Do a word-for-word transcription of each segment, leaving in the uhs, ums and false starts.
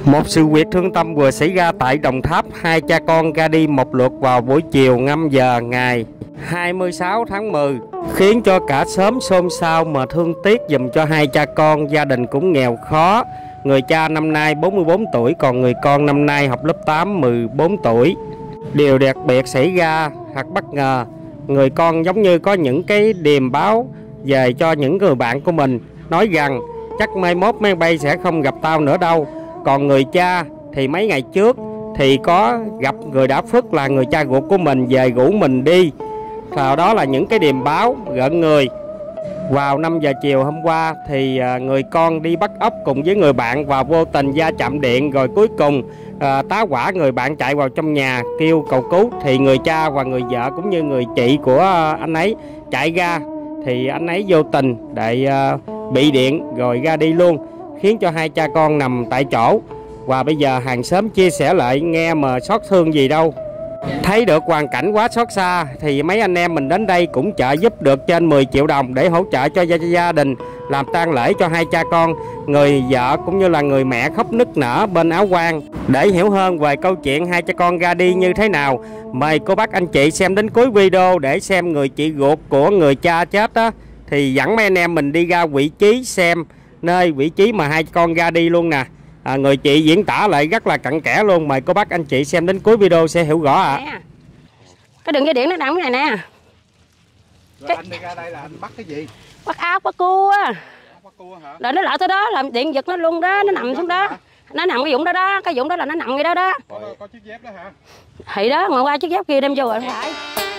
Một sự việc thương tâm vừa xảy ra tại Đồng Tháp. Hai cha con ra đi một lượt vào buổi chiều năm giờ ngày hai mươi sáu tháng mười, khiến cho cả xóm xôn xao mà thương tiếc dùm cho hai cha con. Gia đình cũng nghèo khó. Người cha năm nay bốn mươi bốn tuổi, còn người con năm nay học lớp tám, mười bốn tuổi. Điều đặc biệt xảy ra thật bất ngờ. Người con giống như có những cái điềm báo về cho những người bạn của mình, nói rằng chắc mai mốt máy bay sẽ không gặp tao nữa đâu. Còn người cha thì mấy ngày trước thì có gặp người đã phước là người cha ruột của mình về rủ mình đi. Sau đó là những cái điềm báo gợn người. Vào năm giờ chiều hôm qua thì người con đi bắt ốc cùng với người bạn và vô tình va chạm điện, rồi cuối cùng à, tá hỏa. Người bạn chạy vào trong nhà kêu cầu cứu thì người cha và người vợ cũng như người chị của anh ấy chạy ra, thì anh ấy vô tình để à, bị điện rồi ra đi luôn, khiến cho hai cha con nằm tại chỗ. Và bây giờ hàng xóm chia sẻ lại nghe mà xót thương gì đâu. Thấy được hoàn cảnh quá xót xa thì mấy anh em mình đến đây cũng trợ giúp được trên mười triệu đồng để hỗ trợ cho gia, gia đình làm tang lễ cho hai cha con. Người vợ cũng như là người mẹ khóc nức nở bên áo quan. Để hiểu hơn về câu chuyện hai cha con ra đi như thế nào, mời cô bác anh chị xem đến cuối video để xem người chị ruột của người cha chết đó thì dẫn mấy anh em mình đi ra vị trí xem nơi vị trí mà hai con ra đi luôn nè. À, người chị diễn tả lại rất là cặn kẽ luôn. Mời cô bác anh chị xem đến cuối video sẽ hiểu rõ ạ. À. Cái đường dây điện nó nằm cái này nè. Rồi cái... anh đi ra đây là anh bắt cái gì? Bắt áo, bắt cua. Bắt cua hả? Rồi nó lại tới đó làm điện giật nó luôn đó, nó nằm xuống đó. Nó nằm cái vũng đó đó, cái vũng đó là nó nằm ngay đó đó. Có, có chiếc dép đó hả? Thì đó, mà qua chiếc dép kia đem vô rồi phải.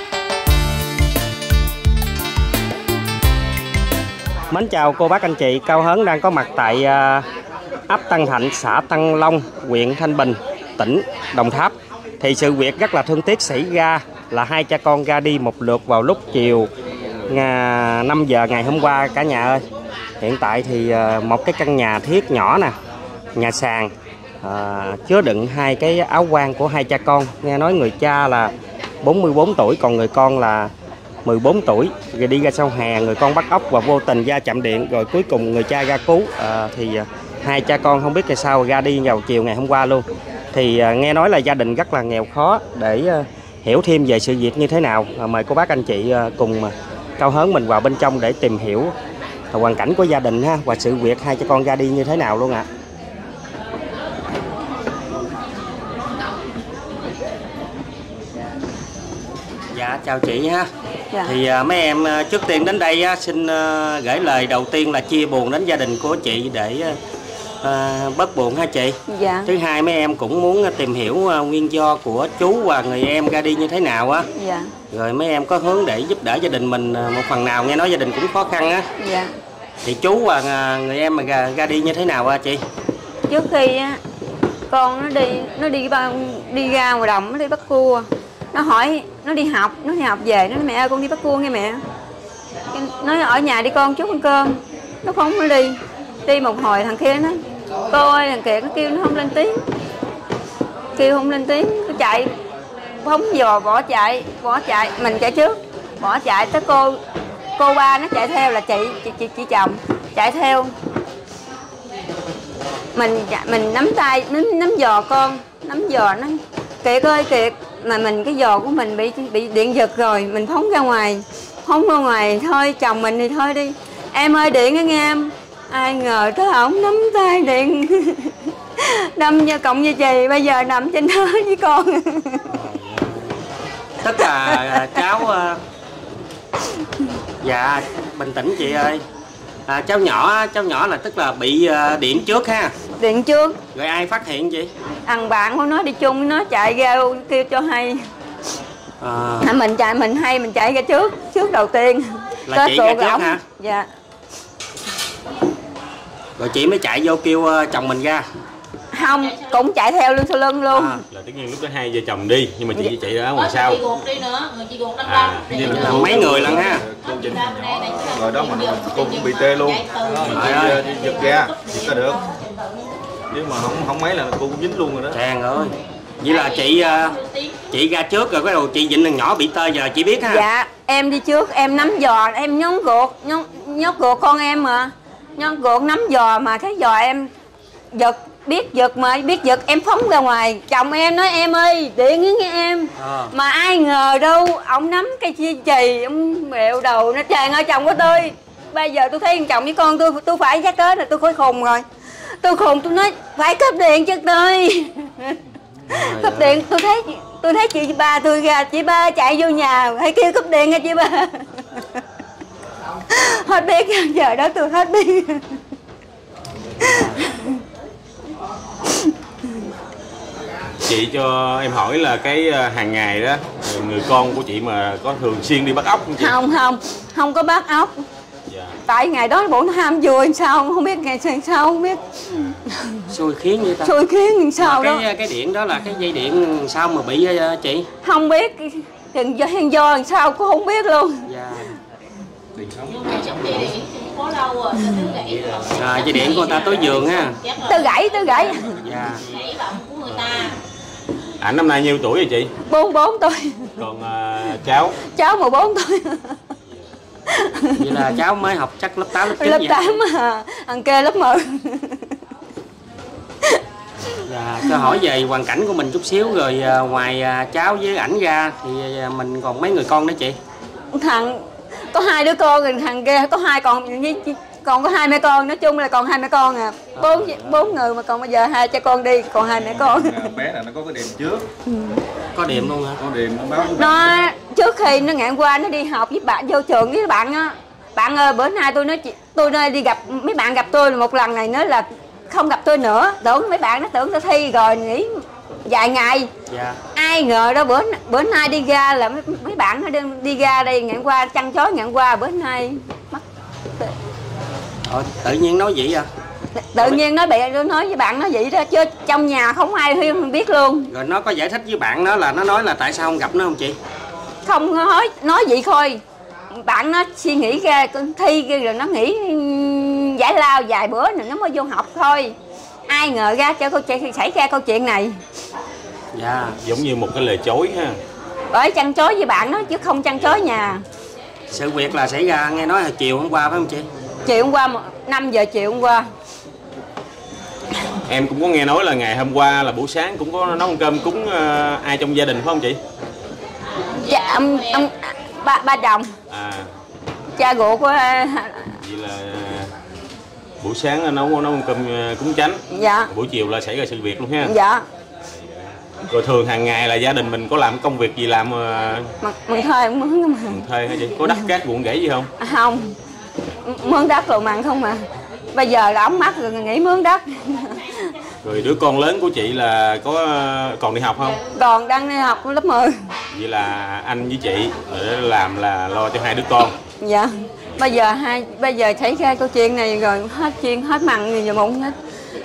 Mến chào cô bác anh chị, Cao Hớn đang có mặt tại uh, ấp Tân Thạnh, xã Tân Long, huyện Thanh Bình, tỉnh Đồng Tháp. Thì sự việc rất là thương tiếc xảy ra là hai cha con ra đi một lượt vào lúc chiều năm giờ ngày hôm qua cả nhà ơi. Hiện tại thì uh, một cái căn nhà thiết nhỏ nè, nhà sàn uh, chứa đựng hai cái áo quan của hai cha con. Nghe nói người cha là bốn mươi bốn tuổi, còn người con là mười bốn tuổi. Rồi đi ra sau hè, người con bắt ốc và vô tình va chạm điện, rồi cuối cùng người cha ra cứu. À, thì à, hai cha con không biết là sao ra đi vào chiều ngày hôm qua luôn. Thì à, nghe nói là gia đình rất là nghèo khó. Để à, hiểu thêm về sự việc như thế nào, à, mời cô bác anh chị à, cùng à, Cao Hớn mình vào bên trong để tìm hiểu hoàn cảnh của gia đình ha, và sự việc hai cha con ra đi như thế nào luôn ạ. À. Dạ chào chị ha. Dạ. Thì uh, mấy em uh, trước tiên đến đây uh, xin uh, gửi lời đầu tiên là chia buồn đến gia đình của chị để uh, bớt buồn ha chị. Dạ. Thứ hai mấy em cũng muốn uh, tìm hiểu uh, nguyên do của chú và người em ra đi như thế nào á. Dạ. Rồi mấy em có hướng để giúp đỡ gia đình mình uh, một phần nào, nghe nói gia đình cũng khó khăn á. Dạ. Thì chú và uh, người em mà ra, ra đi như thế nào á chị? Trước khi á con nó đi nó đi đi ra ngoài đồng, nó đi bắt cua. Nó hỏi, nó đi học, nó đi học về, nó nói mẹ ơi con đi bắt cua nghe mẹ. Nói ở nhà đi con, chút ăn cơm. Nó không nó đi. Đi một hồi thằng kia nó cô ơi thằng Kiệt nó kêu nó không lên tiếng. Kêu không lên tiếng, nó chạy phóng dò bỏ chạy, bỏ chạy, mình chạy trước. Bỏ chạy tới cô cô ba nó chạy theo là chị chị chị, chị chồng chạy theo. Mình mình nắm tay, nắm nắm giò con, nắm giò nó Kiệt ơi Kiệt, mà mình cái giò của mình bị bị điện giật rồi, mình phóng ra ngoài, phóng ra ngoài thôi chồng mình thì thôi đi, em ơi điện á nghe em. Ai ngờ tới ổng nắm tay điện đâm cho cộng với chị, bây giờ nằm trên đó với con. Tức là cháu dạ bình tĩnh chị ơi. À, cháu nhỏ cháu nhỏ là tức là bị uh, điện trước ha. Điện trước. Rồi ai phát hiện chị? Thằng bạn của nó đi chung, nó chạy ra kêu cho hay. À. Mình chạy mình hay mình chạy ra trước, trước đầu tiên. Là Kết chị ra trước ổng. Hả? Dạ. Rồi chị mới chạy vô kêu uh, chồng mình ra. Không, cũng chạy theo lưng sau lưng luôn. À. Là tất nhiên lúc đó hai vợ chồng đi, nhưng mà chị dạ. chạy ra ngoài sau. Chị ruột đi nữa, người chị ruột đâm à, là mấy người lần ha. Cô Trinh rồi đó mà cô cũng bị tê luôn. Chị ơi đi giật ra thì có được. Nếu mà không không mấy là cô cũng dính luôn rồi đó. Trời ơi. Vậy là chị chị ra trước rồi cái đầu chị Vịnh thằng nhỏ bị tê giờ chị biết ha. Dạ, em đi trước, em nắm giò, em nhón ruột, nhón nhón ruột con em mà. Nhón ruột nắm giò mà cái giò em giật biết giật mà biết giật em phóng ra ngoài, chồng em nói em ơi điện với nghe em à. Mà ai ngờ đâu ông nắm cây chia chì ông mẹo đầu nó tràn ở chồng của tôi. Bây giờ tôi thấy chồng với con tôi tôi phải chắc tới là tôi khối khùng rồi, tôi khùng tôi nói phải cúp điện cho tôi. Cúp điện tôi thấy tôi thấy chị ba tôi ra, chị ba chạy vô nhà hay kêu cúp điện nha chị ba. Hết biết giờ đó tôi hết biết. Chị cho em hỏi là cái hàng ngày đó người con của chị mà có thường xuyên đi bắt ốc không chị? Không không không có bắt ốc. Dạ. Tại ngày đó bộ nó ham vui sao không biết, ngày sao không biết. Xui khiến vậy ta. Xui khiến sao cái, đó. Cái điện đó là cái dây điện sao mà bị chị? Không biết, chừng do do, do sao cũng không biết luôn. Dạ. À, dây điện của người ta tối giường ha. Tôi gãy, tôi gãy. Dạ. Ảnh năm nay nhiêu tuổi rồi chị? bốn mươi bốn tuổi. Còn uh, cháu? Cháu mười bốn tuổi. Vậy là cháu mới học chắc lớp tám, lớp chín lớp vậy? tám à, thằng kia lớp mười. Dạ, cho hỏi về hoàn cảnh của mình chút xíu rồi à, ngoài à, cháu với ảnh ra thì à, mình còn mấy người con nữa chị? Thằng có hai đứa con rồi, thằng kia có hai con với còn có hai mẹ con, nói chung là còn hai mẹ con à. Bốn bốn người mà còn bây giờ hai cha con đi còn hai mẹ con. Bé là nó có cái đèn trước. Ừ. Có đệm luôn hả? Có đèn nó báo. Nó trước khi nó ngạn qua nó đi học với bạn vô trường với bạn á. Bạn ơi bữa nay tôi nói tôi nơi đi gặp mấy bạn gặp tôi một lần này nói là không gặp tôi nữa, tưởng mấy bạn nó tưởng tôi thi rồi nghỉ vài ngày. Dạ. Ai ngờ đâu bữa bữa nay đi ra là mấy, mấy bạn nó đi, đi ra đây ngạn qua chăn chói ngạn qua bữa nay mất. Ờ, tự nhiên nói vậy à? Tự nhiên nói bị tôi nói với bạn nó vậy đó chứ trong nhà không ai huyên biết luôn. Rồi nó có giải thích với bạn nó là nó nói là tại sao không gặp nó không chị? Không nói nói vậy thôi. Bạn nó suy nghĩ ra thi kia rồi nó nghĩ giải lao vài bữa rồi nó mới vô học thôi. Ai ngờ ra cho câu chuyện xảy ra câu chuyện này. Dạ. Giống như một cái lời chối ha. Bởi chăn chối với bạn nó chứ không chăn chối nhà. Sự việc là xảy ra nghe nói là chiều hôm qua phải không chị? Chiều hôm qua năm giờ chiều hôm qua. Em cũng có nghe nói là ngày hôm qua là buổi sáng cũng có nấu ăn cơm cúng uh, ai trong gia đình phải không chị? Dạ, ông, ông ba, ba chồng. À. Cha ruột của. Vậy là buổi sáng nấu nấu ăn cơm cúng chánh. Dạ. Buổi chiều là xảy ra sự việc luôn ha. Dạ. Rồi thường hàng ngày là gia đình mình có làm công việc gì làm? Mà mình thuê mướn mà. Mình thuê hả chị? Có đất cát ruộng rẫy gì không? À, không. Mướn đất rồi mặn không mà. Bây giờ là ống mắt rồi nghỉ mướn đất. Rồi đứa con lớn của chị là có còn đi học không? Còn đang đi học lớp mười. Vậy là anh với chị để làm là lo cho hai đứa con. Dạ. Bây giờ hai bây giờ thấy ra câu chuyện này rồi hết chuyện hết mặn gì giờ bụng hết.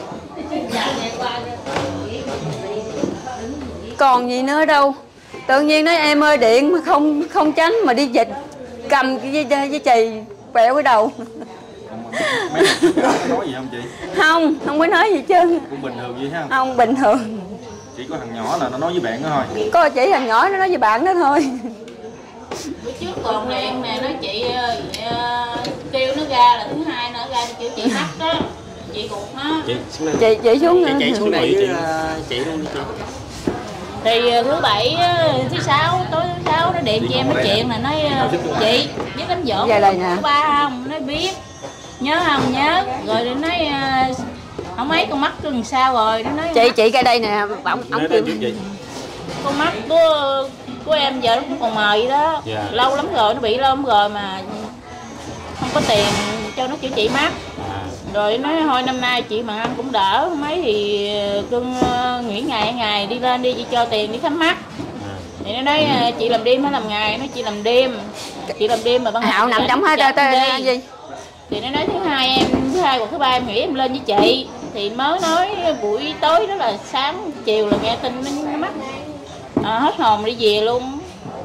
Còn gì nữa đâu. Tự nhiên nói em ơi điện mà không không tránh mà đi dịch cầm cái dây, dây chì quẹo cái đầu. Mấy lần có nói gì không chị? Không, không có nói gì chứ. Cũng bình thường vậy ha? Không, bình thường. Chỉ có thằng nhỏ là nó nói với bạn đó thôi. Có chỉ thằng nhỏ nó nói với bạn đó thôi. Bữa trước còn điện nè, nói chị uh, kêu nó ra là thứ hai nữa ra kêu chị mắc đó. Chị cuộc nó. Chị xuống đây. Chị, chị xuống chị, chị xuống đây chị. chị luôn đi chị. Thì thứ bảy, thứ sáu, tối thứ sáu nó điện cho em nói chuyện là nói chị biết đánh võ của ba không? Nói biết. Nhớ không nhớ. Rồi nó nói không mấy con mắt lần sao rồi. Nó nói chị chị cái đây nè, ông ông kêu con mắt của của em giờ nó cũng còn mờ vậy đó. Yeah. Lâu lắm rồi nó bị lâu lắm rồi mà không có tiền cho nó chữa trị mắt. À. Rồi nói thôi năm nay chị mà ăn cũng đỡ mấy thì cưng nghỉ ngày ngày đi lên đi chị cho tiền đi khám mắt. À. Thì nó nói chị làm đêm hay làm ngày, nói chị làm đêm. Chị làm đêm mà ban ngày nằm trong hết tên gì. Thì nó nói thứ hai em, thứ hai hoặc thứ ba em nghĩ em lên với chị. Thì mới nói buổi tối đó là sáng chiều là nghe tin nó, nó mắc. À, hết hồn đi về luôn.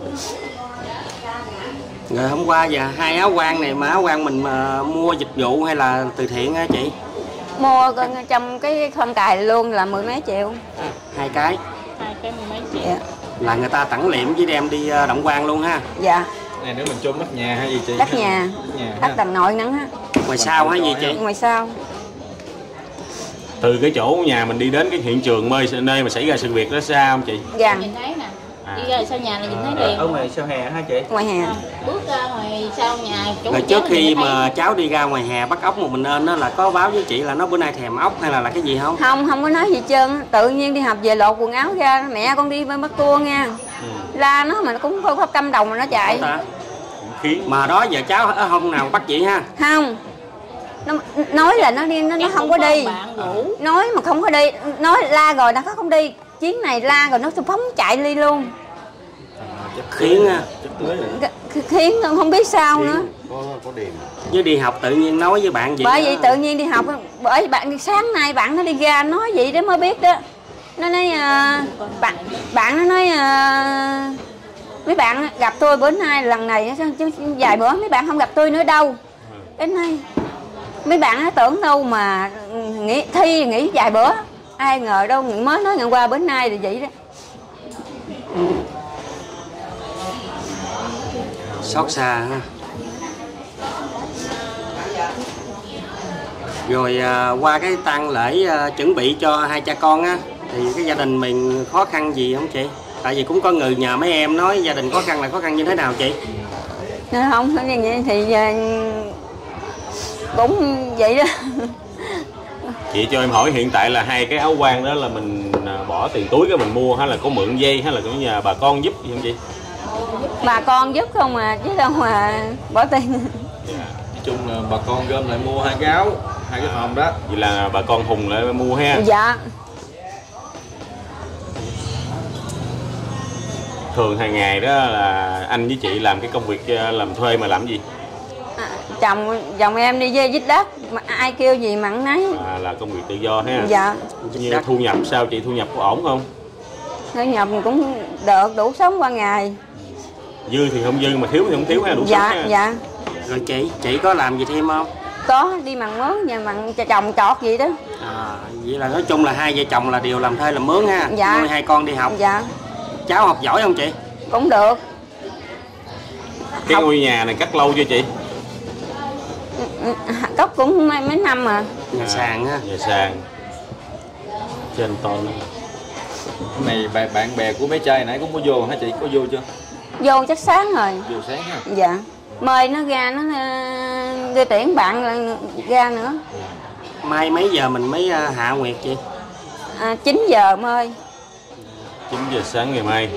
Rồi hôm qua giờ hai áo quan này mà áo quan mình mà mua dịch vụ hay là từ thiện hả chị? Mua trong cái khoan cài luôn là mười mấy triệu. À, hai cái. Hai cái mười mấy triệu. Dạ. Là người ta tặng liệm với đem đi động quan luôn ha. Dạ. Này nếu mình chôn đất nhà hay gì chị? Đất nhà. Đất tầng nội nắng á. Ngoài sau hay gì chị? Ngoài sau. Từ cái chỗ nhà mình đi đến cái hiện trường nơi nơi mà xảy ra sự việc đó xa không chị? Dạ. Nhìn thấy nè. À. Đi ra sau nhà là nhìn thấy liền. Ở ngoài sau hè hả chị? Ngoài hè. À, bước ra ngoài sau nhà chỗ Rồi trước khi mà cháu đi ra ngoài hè bắt ốc một mình nên đó là có báo với chị là nó bữa nay thèm ốc hay là là cái gì không? Không, không có nói gì hết trơn. Tự nhiên đi học về lột quần áo ra, mẹ con đi bên bắt cua nha. Ừ. La nó mà nó cũng không có căm đồng mà nó chạy. Khiến mà đó giờ cháu ở hôm nào bắt chị ha? Không. Nó nói là nó đi nó, nó không có đi. Nói mà không có đi, nói la rồi nó không đi. Chuyến này la rồi nó phóng chạy đi luôn. Khiến ha. Khiến không biết sao nữa. Có có điềm. Với đi học tự nhiên nói với bạn gì? Bởi vậy tự nhiên đi học, bởi bạn sáng nay bạn nó đi ra nói vậy đó mới biết đó. Nó nói uh, bạn bạn nó nói uh, mấy bạn gặp tôi bữa nay lần này chứ vài bữa mấy bạn không gặp tôi nữa đâu. Cái này mấy bạn nó tưởng đâu mà nghỉ thi nghỉ vài bữa, ai ngờ đâu mới nói ngày qua bữa nay thì vậy đó. Xót xa ha. Rồi à, qua cái tang lễ à, chuẩn bị cho hai cha con á thì cái gia đình mình khó khăn gì không chị? Tại vì cũng có người nhờ mấy em nói gia đình khó khăn là khó khăn như thế nào chị? Không, không như vậy thì cũng vậy đó. Chị cho em hỏi hiện tại là hai cái áo quan đó là mình bỏ tiền túi cái mình mua hay là có mượn dây hay là có nhà bà con giúp gì không chị? Bà con giúp không mà chứ đâu mà bỏ tiền. Yeah. Nói chung là bà con gom lại mua hai cái áo, hai cái hòm đó. Vậy là bà con hùng lại mua ha? Dạ. Thường hàng ngày đó là anh với chị làm cái công việc làm thuê mà làm gì? À, chồng chồng em đi dê dít đất mà ai kêu gì mặn nấy. À, là công việc tự do ha? Dạ. Như thu nhập sao chị, thu nhập có ổn không? Thu nhập cũng được đủ sống qua ngày. Dư thì không dư mà thiếu thì không thiếu ha, đủ dạ, sống ha? Dạ. Rồi chị, chị có làm gì thêm không? Có, đi mặn mướn và mặn chồng trọt gì đó. À, vậy là nói chung là hai vợ chồng là đều làm thuê làm mướn ha? Dạ. Nuôi hai con đi học. Dạ. Cháu học giỏi không chị? Cũng được. Cái học... ngôi nhà này cắt lâu chưa chị? Cất cũng mấy, mấy năm mà. Nhà à, sàn ha. Nhà sàn. Trên to nữa. Này bạn, bạn bè của bé trai nãy cũng có vô hả chị? Có vô chưa? Vô chắc sáng rồi. Vô sáng ha? Dạ. Mời nó ra, nó đi tuyển bạn ra nữa. Mai mấy giờ mình mới hạ nguyệt chị? À, chín giờ mời. chín giờ sáng ngày mai.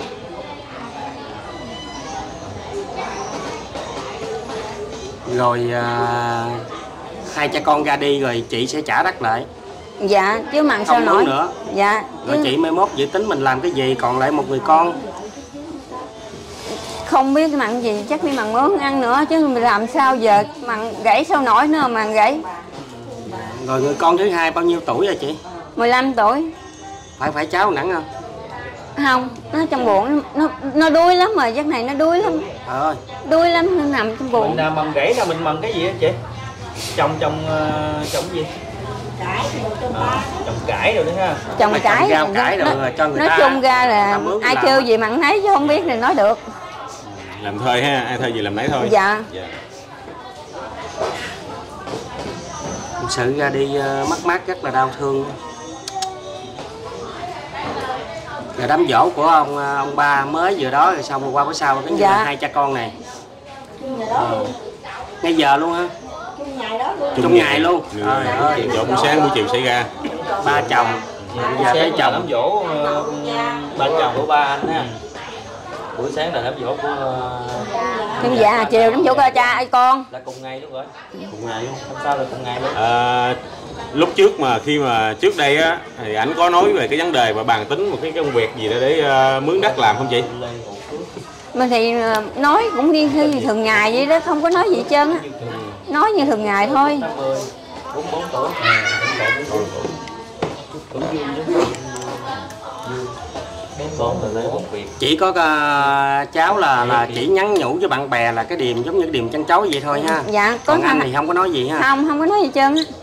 Rồi à, hai cha con ra đi rồi chị sẽ trả đất lại. Dạ, chứ mặn sao nổi nữa. Dạ. Rồi chứ... chị mai mốt dự tính mình làm cái gì còn lại một người con? Không biết mặn gì, chắc đi mặn mướn ăn nữa chứ mình làm sao giờ mặn gãy sao nổi nữa mà gãy. Rồi người con thứ hai bao nhiêu tuổi rồi chị? mười lăm tuổi. Phải phải cháu nặng không? Không, nó trong bụng nó nó đuối lắm rồi, chắc này nó đuối lắm. Trời đuối lắm nó nằm trong bụng. Mình à, mần gãy là mình mần cái gì á chị? Trồng trồng uh, trồng gì? Cải, à, trồng cải rồi đấy ha. Trồng cải, rau cải nó, rồi cho người nói ta. chung ra là ai kêu gì mặn nấy chứ không biết thì nói được. Làm thuê ha, ai thuê gì làm nấy thôi. Dạ. Dạ. Thực sự ra đi uh, mất mát rất là đau thương. Rồi đám dỗ của ông ông ba mới vừa đó rồi xong rồi qua bữa sau cái dạ. hai cha con này. Ừ. Ngay giờ luôn ha? Trong ngày đó luôn. Trong ngày luôn. Trời ơi. Dỗ buổi sáng buổi chiều xảy ra. Ba chồng. Bây giờ cái chồng đám dỗ uh, ba chồng của ba anh ha. Buổi sáng là đám dỗ của nhưng dạ chiều đám dỗ của cha ai con là cùng ngày luôn rồi. Cùng ngày luôn. Không sao là cùng ngày luôn. À, lúc trước mà khi mà trước đây á thì ảnh có nói về cái vấn đề mà bàn tính một cái công việc gì đó để uh, mướn đất làm không chị? mình thì nói cũng đi như thường ngày vậy đó, không có nói gì hết trơn á, nói như thường ngày thôi. bốn mươi bốn tuổi. Chỉ có uh, cháu là là chỉ nhắn nhủ với bạn bè là cái điềm giống như cái điềm chăn chối vậy thôi ha. Dạ. Có còn anh thì không có nói gì ha? Không, không có nói gì hết trơn á.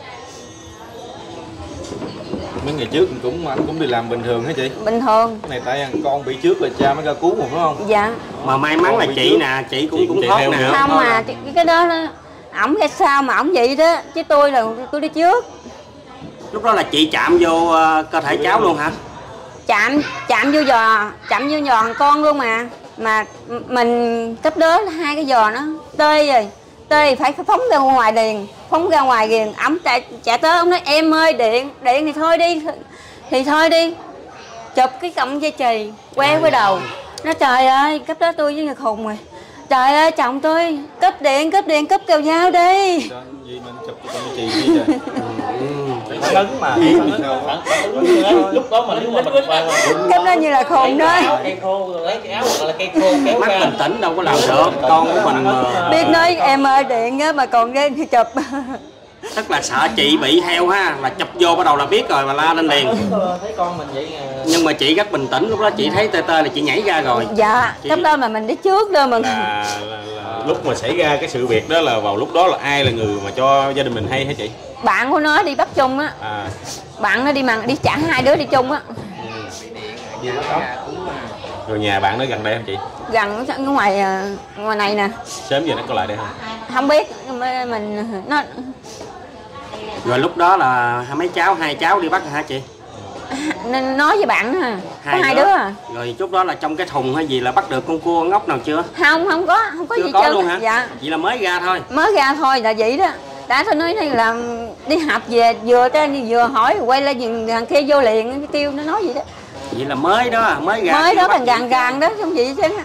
Mấy ngày trước cũng anh cũng đi làm bình thường hả chị? Bình thường. Cái này tại con bị trước là cha mới ra cứu mà phải không? Dạ. Mà may mắn là chị trước. Nè, chị cũng chị cũng thoát nè. Không mà cái, cái đó đó ổng cái sao mà ổng vậy đó, chứ tôi là tôi đi trước. Lúc đó là chị chạm vô uh, cơ thể cháu luôn hả? Chạm chạm vô giò, chạm vô giò thằng con luôn mà. Mà mình cấp đứa hai cái giò nó tê rồi. Tê phải phóng ra ngoài liền, phóng ra ngoài liền. Ổng chạy, chạy tới ông nói em ơi điện, điện thì thôi đi. Thì thôi đi. Chụp cái cọng dây chì, queo cái đầu. Nó trời ơi, cấp đó tôi với người khùng rồi. Trời ơi chồng tôi, cấp điện, cấp điện, cấp kèo nhau đi. Gì mình chụp cái con chì gì trời. Phản ứng mà. Lúc đó mà nếu mà mình cấp đó như là khùng đó. Cây khô rồi lấy cái áo hoặc là cây khô kéo mắt ra. bình tĩnh đâu có làm được. Con của mình biết nói em ơi điện á mà còn ghen thì chụp. Tức là sợ chị bị heo ha, là chụp vô bắt đầu là biết rồi mà la lên liền. Thấy con mình vậy. Nhưng mà chị rất bình tĩnh, lúc đó chị thấy tê tê là chị nhảy ra rồi. Dạ, chị... cấp đó mà mình đi trước đó mà. Là, là, là lúc mà xảy ra cái sự việc đó là vào lúc đó là ai là người mà cho gia đình mình hay hả chị? Bạn của nó đi bắt chung á. À. Bạn nó đi mà đi chả hai đứa đi chung á. Ừ. Rồi nhà bạn nó gần đây không chị? Gần ở ngoài ngoài này nè. Sớm giờ nó có lại đây không? Không biết mình nó. Rồi lúc đó là mấy cháu hai cháu đi bắt hả chị? Nên nói với bạn đó, có hai, hai đứa. đứa à. Rồi chút đó là trong cái thùng hay gì là bắt được con cua ngốc nào chưa? Không, không có, không có chưa gì có trơn. Luôn hả? Dạ. Vậy là mới ra thôi. Mới ra thôi là vậy đó. Đã tôi nói này là đi học về vừa tới vừa hỏi quay lên thằng kia vô liền kêu nó nói gì đó. Vậy là mới đó, mới ra. Mới đó, gần gần gần đó, không gì chứ.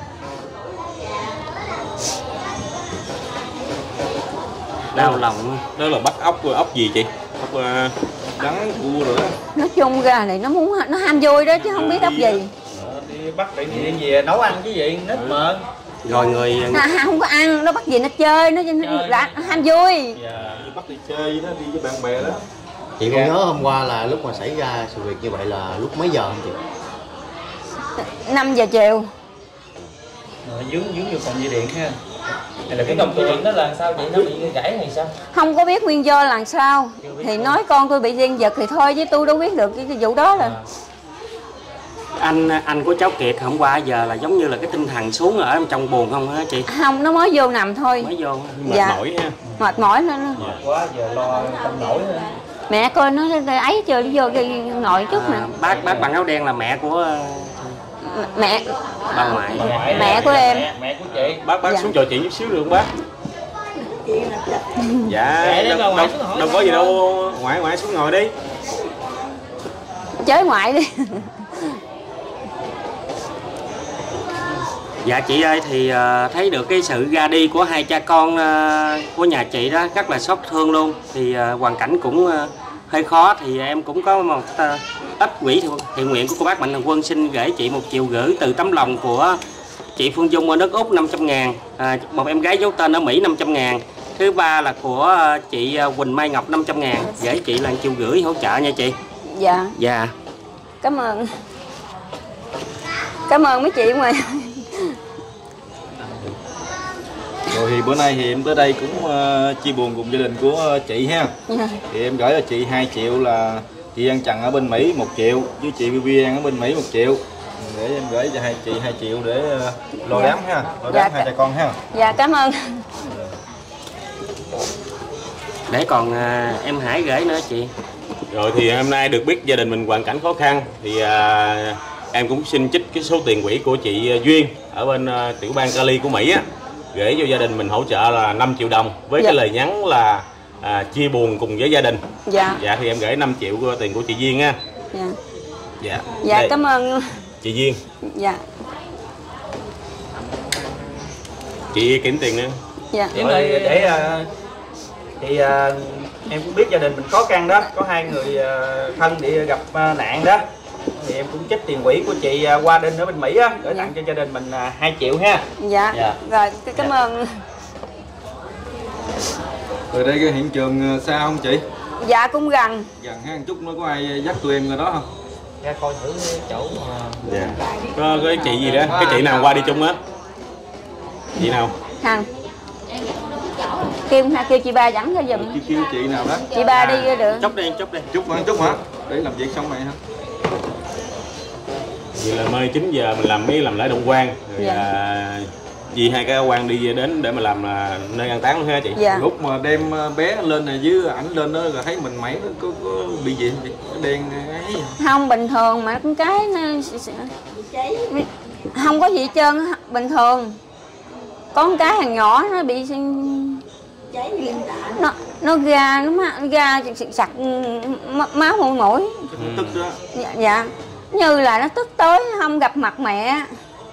Đau lòng. Đó là bắt ốc ốc gì chị? Ốc uh, trắng cua rồi đó. Nói chung ra này nó muốn nó ham vui đó chứ không biết ốc gì. Đi bắt để đi về nấu ăn chứ gì, nít mà. Rồi người à, không có ăn, nó bắt gì nó chơi, nó, nó, nó ham vui. Dạ, đi bắt đi chơi đó, đi với bạn bè đó. Chị còn nhớ hôm qua là lúc mà xảy ra sự việc như vậy là lúc mấy giờ không chị? năm giờ chiều. Rồi dướng dướng vô phòng dây điện ha. Hay là cái cổng dây điện đó là sao chị, nó bị gãy hay sao? Không có biết nguyên do là sao. Thì nói con tôi bị điện giật thì thôi chứ tôi đâu biết được cái, cái vụ đó là. À. Anh anh của cháu Kiệt hôm qua giờ là giống như là cái tinh thần xuống ở trong buồn không hả chị? Không, nó mới vô nằm thôi. Mới vô. Mệt dạ. mỏi ha. Mệt mỏi nữa. Mệt quá giờ lo không nổi nữa. Mẹ coi nó ấy chưa đi vô cái nội chút nè. À, bác bác bằng áo đen là mẹ của mẹ bà ngoại. Mẹ, mẹ của em. Mẹ, mẹ của chị. Bác bác dạ. xuống cho chị chút xíu được không bác? Dạ. Đâu, đâu, đâu có gì đâu, ngoại ngoại xuống ngồi đi. Chới ngoại đi. Dạ chị ơi, thì uh, thấy được cái sự ra đi của hai cha con uh, của nhà chị đó rất là xót thương luôn. Thì uh, hoàn cảnh cũng uh, hơi khó. Thì em cũng có một uh, ít quỹ thiện nguyện của cô bác Mạnh Thường Quân xin gửi chị một triệu gửi từ tấm lòng của chị Phương Dung ở nước Úc năm trăm ngàn, à, một em gái giấu tên ở Mỹ năm trăm ngàn. Thứ ba là của uh, chị Quỳnh Mai Ngọc năm trăm ngàn. Gửi chị là một triệu gửi hỗ trợ nha chị. Dạ. Dạ. Cảm ơn. Cảm ơn mấy chị ngoài. Rồi thì bữa nay thì em tới đây cũng uh, chia buồn cùng gia đình của uh, chị ha. Yeah. Thì em gửi cho chị hai triệu là chị An Trần ở bên Mỹ một triệu với chị Vivian ở bên Mỹ một triệu. Để em gửi cho hai chị hai triệu để uh, lo đám ha, lo đám dạ, hai cha con ha. Dạ cảm ơn. Để còn uh, em Hải gửi nữa chị. Rồi thì hôm nay được biết gia đình mình hoàn cảnh khó khăn thì uh, em cũng xin trích cái số tiền quỹ của chị Duyên ở bên uh, tiểu bang Cali của Mỹ á, gửi cho gia đình mình hỗ trợ là năm triệu đồng với dạ. cái lời nhắn là à, chia buồn cùng với gia đình. Dạ. Dạ thì em gửi năm triệu của tiền của chị Duyên nha. Dạ. Dạ. Dạ đây. Cảm ơn chị Duyên. Dạ. Chị kiểm tiền nữa. Dạ. Để, để, để uh, thì uh, em cũng biết gia đình mình khó khăn đó, có hai người uh, thân bị gặp uh, nạn đó. Thì em cũng trích tiền quỹ của chị Hoa Đinh ở bên Mỹ á, gửi tặng cho gia đình mình hai triệu ha. Dạ. Dạ. Rồi, cảm dạ. ơn. Rồi đây cái hiện trường xa không chị? Dạ cũng gần. Gần ha, chút nó có ai dắt tụi em ra đó không? Ra coi thử chỗ mà. Dạ. Có cái chị gì đó, cái chị nào qua đi chung á? Chị nào? Hằng. Kêu kêu chị ba dẫn theo giùm. Chị kêu chị nào đó? Chị ba đi được. Chúc đi, chúc đi. Chúc hả? Chúc hả? Để làm việc xong này hả? Vậy là mới chín giờ mình làm mấy làm lễ động quan rồi dạ. à, vì hai cái quan đi đến để mà làm là nơi an táng luôn ha chị? Dạ. Lúc mà đem bé lên này với ảnh lên đó rồi thấy mình mẩy nó có, có bị gì không chị? Nó đen ấy không, bình thường mà con cái nó không có gì hết trơn, bình thường. Có con cái thằng nhỏ nó bị nó nó ra nó ra sặc máu mũi mũi. Tức đó. Dạ, dạ, như là nó tức tối không gặp mặt mẹ.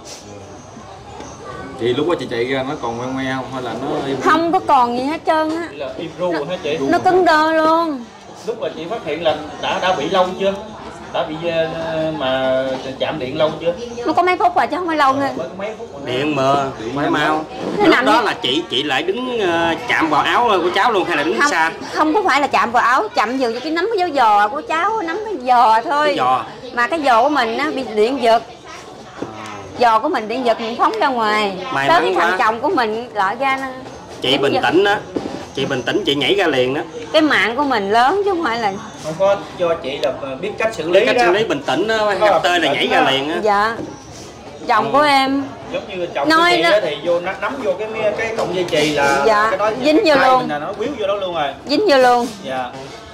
Chị lúc đó chị chạy ra nó còn ngoe ngoe không hay là nó im Không có còn gì hết trơn á. Là im ru hả chị? Nó cứng đơ luôn. Lúc mà chị phát hiện là đã đã bị lâu chưa? Đã bị mà chạm điện lâu chưa? Nó có mấy phút rồi chứ không phải lâu nữa. Mới có mấy phút. Điện mờ phải mau. Nó Lúc nằm đó đi. là chị chị lại đứng uh, chạm vào áo của cháu luôn hay là đứng Không, xa? không có phải là chạm vào áo, chạm vào cái nắm cái giò của cháu, nắm cái giò thôi. Cái giò. Mà cái giò của mình á bị điện giật. Giò của mình điện giật mình phóng ra ngoài. May tới mắn cái thằng quá. chồng của mình lại ra nó Chị bình giật. tĩnh đó. Chị bình tĩnh chị nhảy ra liền đó. Cái mạng của mình lớn chứ không phải là. Không có cho chị là biết cách xử lý Cách đó. xử lý bình tĩnh đó, gặp tơi là nhảy ra liền á. Dạ. Chồng của em Giống như chồng nói của chị đó. đó thì vô nắm nắm vô cái cái cọng dây chì là Dạ, cái đó dính vô tay luôn. mình là nó quýu vô đó luôn rồi. dính vô luôn. Dạ.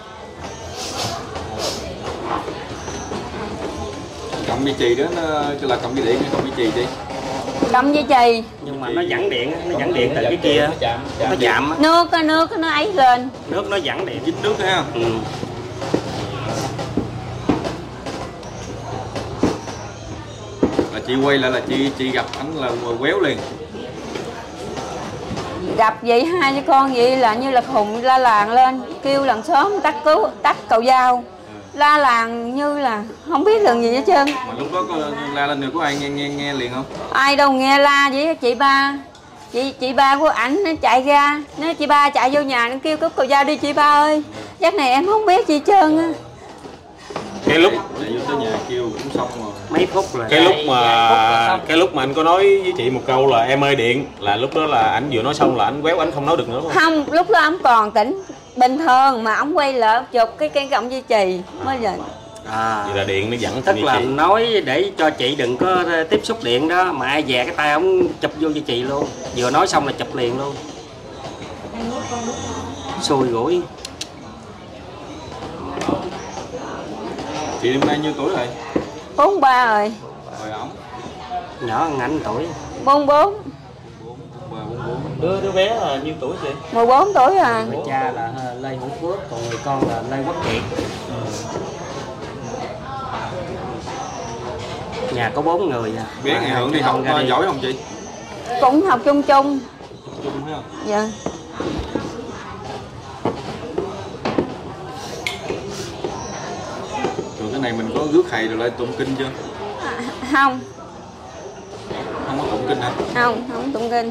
cọng dây chì đó nó là cọng dây điện hay cọng dây chì chị? Cầm dây chì. Nhưng mà nó dẫn điện á, nó dẫn điện từ cái kia. Nó chạm, chạm Nó chạm á, Nước á, nước á, nó ấy lên. nước nó dẫn điện. Dính nước thấy không? Ừ. Là chị quay lại là chị chị gặp ảnh là quéo liền. Gặp vậy hai đứa con vậy là như là khùng la làng lên, kêu làng xóm tắt cứu tắt cầu dao. La làng như là không biết đường gì hết trơn. Mà lúc đó có la lên được có ai nghe nghe nghe liền không? Ai đâu nghe la vậy chị ba. Chị chị ba của ảnh nó chạy ra, nó chị ba chạy vô nhà nó kêu cướp cầu dao đi chị ba ơi. Chắc này em không biết gì hết trơn á. Cái lúc Chạy vô tới nhà kêu cũng xong rồi. Mấy phút rồi. cái lúc mà cái lúc mà anh có nói với chị một câu là em ơi điện, là lúc đó là anh vừa nói xong là anh quéo, anh không nói được nữa không? Không, lúc đó ông còn tỉnh bình thường mà ông quay lại chụp cái cây cọng dây chì mới giờ. À, Vậy là điện nó dẫn tức như là chị. nói để cho chị đừng có tiếp xúc điện đó, mà ai dè cái tay ông chụp vô cho chị luôn. Vừa nói xong là chụp liền luôn. Xui rủi. Chị năm nay nhiêu tuổi rồi? bốn mươi ba rồi. Rồi ổng Nhỏ hơn ảnh tuổi. bốn mươi bốn. ba bốn bốn. Đứa đứa bé là nhiêu tuổi chị? mười bốn tuổi à. Người cha là Lê Hữu Phước, còn người con là Lê Quốc Kiệt. Nhà có bốn người à. Bé ngày hưởng đi học ra đi. giỏi không chị? Cũng học chung chung. Chung thấy không? Dạ. Rồi cái này mình có rước thầy rồi lại tụng kinh chưa? À, không, Không có tụng kinh hả? không, không tụng kinh.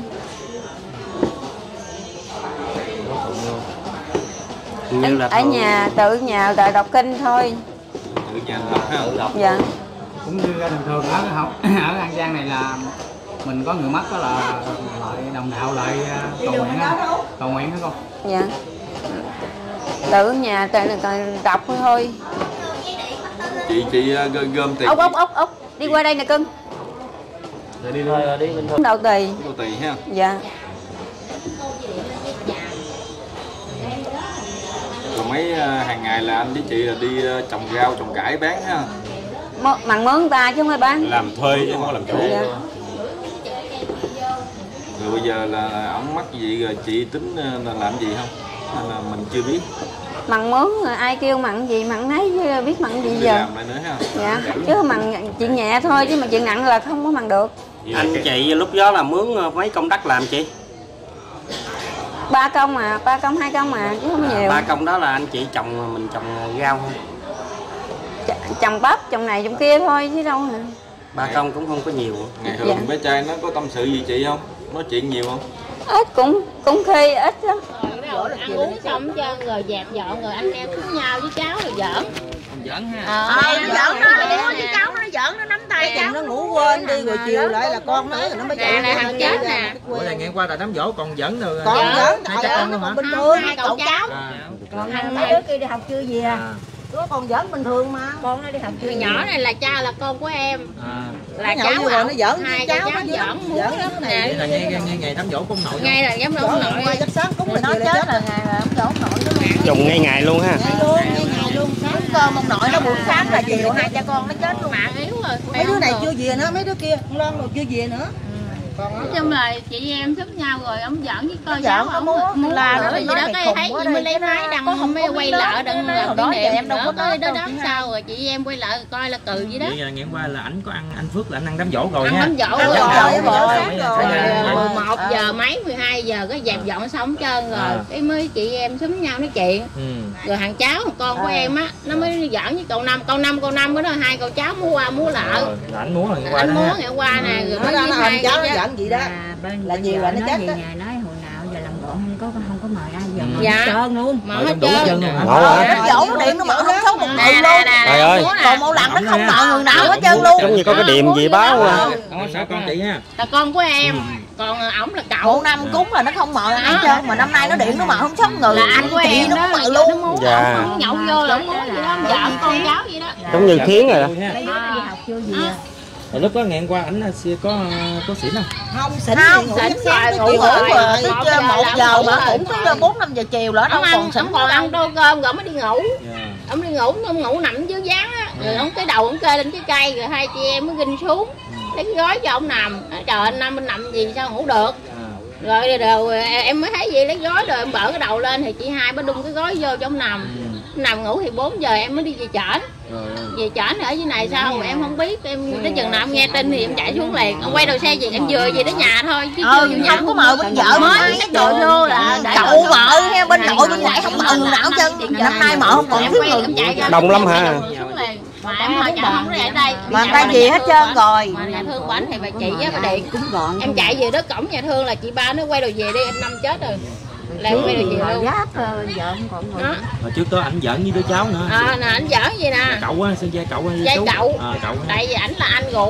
Như là Ở thường- nhà tự nhà tự đọc kinh thôi. Tự nhà đọc ha. Dạ. Cũng như ra thường thường ở học ở An Giang này là mình có người mất đó là lại đồng đạo lại cầu nguyện á, cầu nguyện hả con? Dạ. Tự nhà tự, tự đọc thôi. Chị chị uh, gom, gom tiền. Ốc ốc ốc ốc đi qua đây nè cưng. Để đi Thôi luôn. đi bên thôi. Đầu tì. Cô tỳ ha. Dạ. Rồi mấy uh, hàng ngày là anh với chị là đi uh, trồng rau trồng cải bán ha. Mơ, mặn mướn ta chứ không phải bán. Làm thuê chứ không có làm chủ. Dạ. Rồi bây giờ là ổng mắc gì rồi chị tính uh, là làm gì không? Hay là mình chưa biết. Mặn mướn rồi ai kêu mặn gì mặn nấy chứ biết mặn gì Đi giờ. làm lại nữa ha. Dạ. Chứ mặn chuyện nhẹ thôi chứ mà chuyện nặng là không có mặn được. Anh chị lúc đó là mướn mấy công đất làm chị? Ba công à, ba công hai công à chứ không nhiều. Ba công đó là anh chị trồng, mình trồng rau không? Ch- trồng bắp, trồng này trồng kia thôi chứ đâu hả. Ba công cũng không có nhiều. Ngày thường Dạ. bé trai nó có tâm sự gì chị không? Nói chuyện nhiều không? Ít cũng cũng khi ít lắm. Ăn uống xong cho rồi dẹp dọn rồi anh em với nhau với cháu rồi giỡn. Giỡn ha. Ờ, nó giỡn nó nó đua với cháu, nó giỡn nó nắm tay cháu. Nó ngủ quên đi rồi chiều lại là con nói rồi nó mới Nè, chạy nè, thằng chết nè. Bữa này nghe qua tại đám dỗ còn giỡn rồi. Con Dạ. giỡn Hai trời cha ơi con nó luôn hả? còn bình thường. Hai cậu cháu. À, Còn hai đứa kia đi học chưa về. à. Có con giỡn bình thường mà. Con nó đi học người nhỏ này là cha là con của em. À. Là nó cháu rồi nó giỡn hai cháu cháu nó giỡn muốn lắm nè. Là nghe nghe ngày đám dỗ của ông nội. Ngay là giám ông nội. Qua chắc sáng cúng mình nói chết là ngày là ông dỗ ông nội đó. Trùng ngay ngày luôn ha. Ngày luôn, ngay ngày luôn. Sáng cơm ông nội nó buổi sáng là chiều hai cha con nó chết luôn. Mà yếu rồi. Mấy đứa này chưa về nữa, mấy đứa kia con Loan rồi chưa về nữa. Nói chung là chị em giúp nhau rồi ông giỡn với con cháu ông muốn là nữa gì đó cái thấy chị mới lấy máy đăng không mới quay lại đừng làm cái niệm em đâu có tới đó đám sau rồi chị em quay lại coi là cừ vậy đó. Vậy ngày hôm qua là ảnh có ăn anh Phước là anh ăn đám dỗ rồi nha. Ăn đám dỗ rồi. Rồi mười một giờ mấy mười hai giờ cái dẹp dọn xong trơn rồi cái mới chị em xúm nhau nói chuyện. Rồi thằng cháu thằng con của em á nó mới giỡn với cậu Năm, cậu Năm cậu Năm đó hai cậu cháu múa qua múa lại. Ảnh múa ngày qua. Anh múa ngày qua nè rồi mới với hai cháu nó giỡn gì đó. Là nhiều là nó chết đó. Nhà nói hồi nào giờ làm bộ không có không có mời ai giờ mà dạ. trơn luôn. Mà hết trơn. Nó dỗ nó điện nó mở không số một người luôn. Trời ơi. Còn một lần nó không mời người nào hết trơn luôn. Giống như có cái điểm gì báo à. Con sao con chị ha. Là con của em. Còn ổng là cậu. Một năm cúng là nó không mời ai hết trơn mà năm nay nó điện nó mời không sống người. Là anh của em nó đó mời luôn. Nó muốn nhậu vô là muốn vậy đó, vợ con cháu vậy đó. Giống như khiến rồi đó. Đi học chưa gì à. Rồi lúc đó ngày hôm qua ảnh có có xỉn không? Không, xỉn không, xỉn sáng ngủ rồi, tới một giờ mà cũng tới bốn năm giờ chiều nữa đâu còn xỉn. Ông còn ăn tô cơm rồi mới đi ngủ. Ông đi ngủ, ông ngủ nằm dưới dáng á, rồi ông cái đầu ông kê lên cái cây rồi hai chị em mới ginh xuống. Lấy cái gói cho ông nằm. Trời anh Năm bên nằm gì sao ngủ được. Rồi, rồi em mới thấy gì lấy gói rồi em bở cái đầu lên thì chị hai mới đung cái gói vô cho ông nằm. Nằm ngủ thì bốn giờ em mới đi về chợ. Về chợ ở dưới này sao mà em không biết, em tới chừng nào em nghe tin thì em chạy xuống liền. Ông quay đầu xe gì em vừa về tới nhà thôi chứ chưa vô nhà. Không có mời bên vợ mới cái đồ vô là cậu mợ nghe bên nội bên ngoại không mời người nào chân. Năm nay mợ không còn thiếu người. Đông lắm hả? Mà em hỏi chợ không ở đây. Mà ta gì hết trơn rồi. Mà nhà thương bảnh thì bà chị với bà Điện cũng gọn. Em chạy về đó cổng nhà thương là chị ba nó quay đầu về đi, anh Năm chết rồi. Là em quay đầu về luôn. Giáp vợ không còn người. Hồi trước đó ảnh giỡn với đứa cháu nữa. À nè ảnh giỡn gì nè. Cậu á, sơn dây cậu á. Dây cậu. À, cậu. Tại vì ảnh là anh ruột.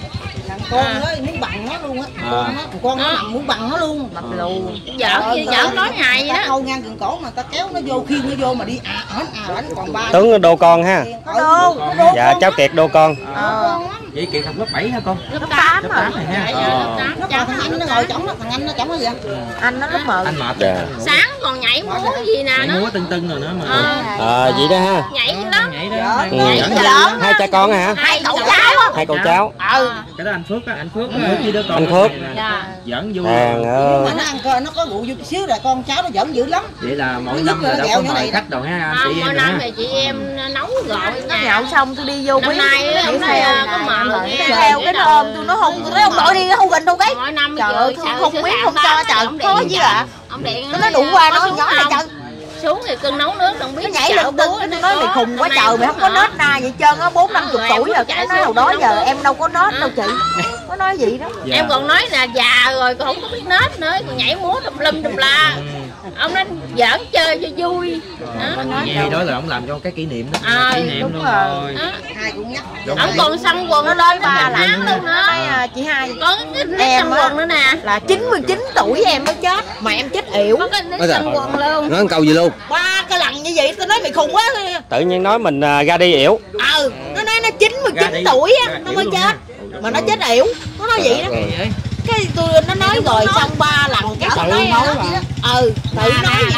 Con nó muốn bằng nó luôn á. Con nó con nó nằm muốn bằng nó luôn. Mập lù. Giỡn gì giỡn nói ngày vậy đó. Câu ngang gần cổ mà ta kéo nó vô khiêng nó vô mà đi à ảnh à ảnh còn ba. Tướng đô con ha. Đô. Dạ cháu Kiệt đô con. Vậy Kiệt học lớp bảy hả con? Lớp tám rồi. này ha. Nó còn thằng anh nó ngồi trống đó, thằng anh nó trống đó vậy. Anh nó lớp mờ. Anh mệt. Sáng còn nhảy múa gì nè nó. Múa tưng tưng rồi nữa mà. À vậy đó ha. Nhảy dữ lắm. Nhảy đó. Hai cha con hả? Hai cậu cháu. Hai cậu cháu. Ừ. Cái đó anh Phước á, anh Phước với đứa con. Anh Phước. Giỡn vui. Hàng ơi. Mà nó ăn cơm nó có rượu chút xíu là con cháu nó giỡn dữ lắm. Vậy là mỗi năm là đâu có mời khách đâu ha anh chị em. Mỗi năm thì chị em nấu gọi nó nhậu xong tôi đi vô năm nay nó có mời theo cái ôm tôi nó không tôi nói ông nội đi không gần đâu cái. Mỗi năm trời ơi không biết không cho trời khó chứ ạ. Ông điện nó nói đủ qua nó nhỏ này trời xuống thì cưng nấu nước đừng biết nó nhảy lên tưng nó nói mày khùng quá trời mày không có nết na vậy trơn á bốn năm chục tuổi rồi cái nói hồi đó giờ em đâu có nết đâu chị nó nói gì đó em còn nói là già rồi còn không có biết nết nữa còn nhảy múa tùm lum tùm la ông nói giỡn chơi cho vui vậy đó là ông làm cho cái kỷ niệm đó kỷ niệm luôn rồi hai cũng nhắc ông còn xăm quần nó lên ba lạng luôn nữa chị hai có cái nít xăm quần nữa nè là chín mươi chín tuổi em mới chết mà em chết yểu có cái nít xăm quần luôn nói câu gì luôn ba cái lần như vậy tôi nói mày khùng quá tự nhiên nói mình ra đi yểu ừ nó nói nó chín mươi chín tuổi á nó mới chết mà nó chết yểu nó nói vậy đó cái tôi nó nói rồi xong ba lần cái tự nói ừ tự nói gì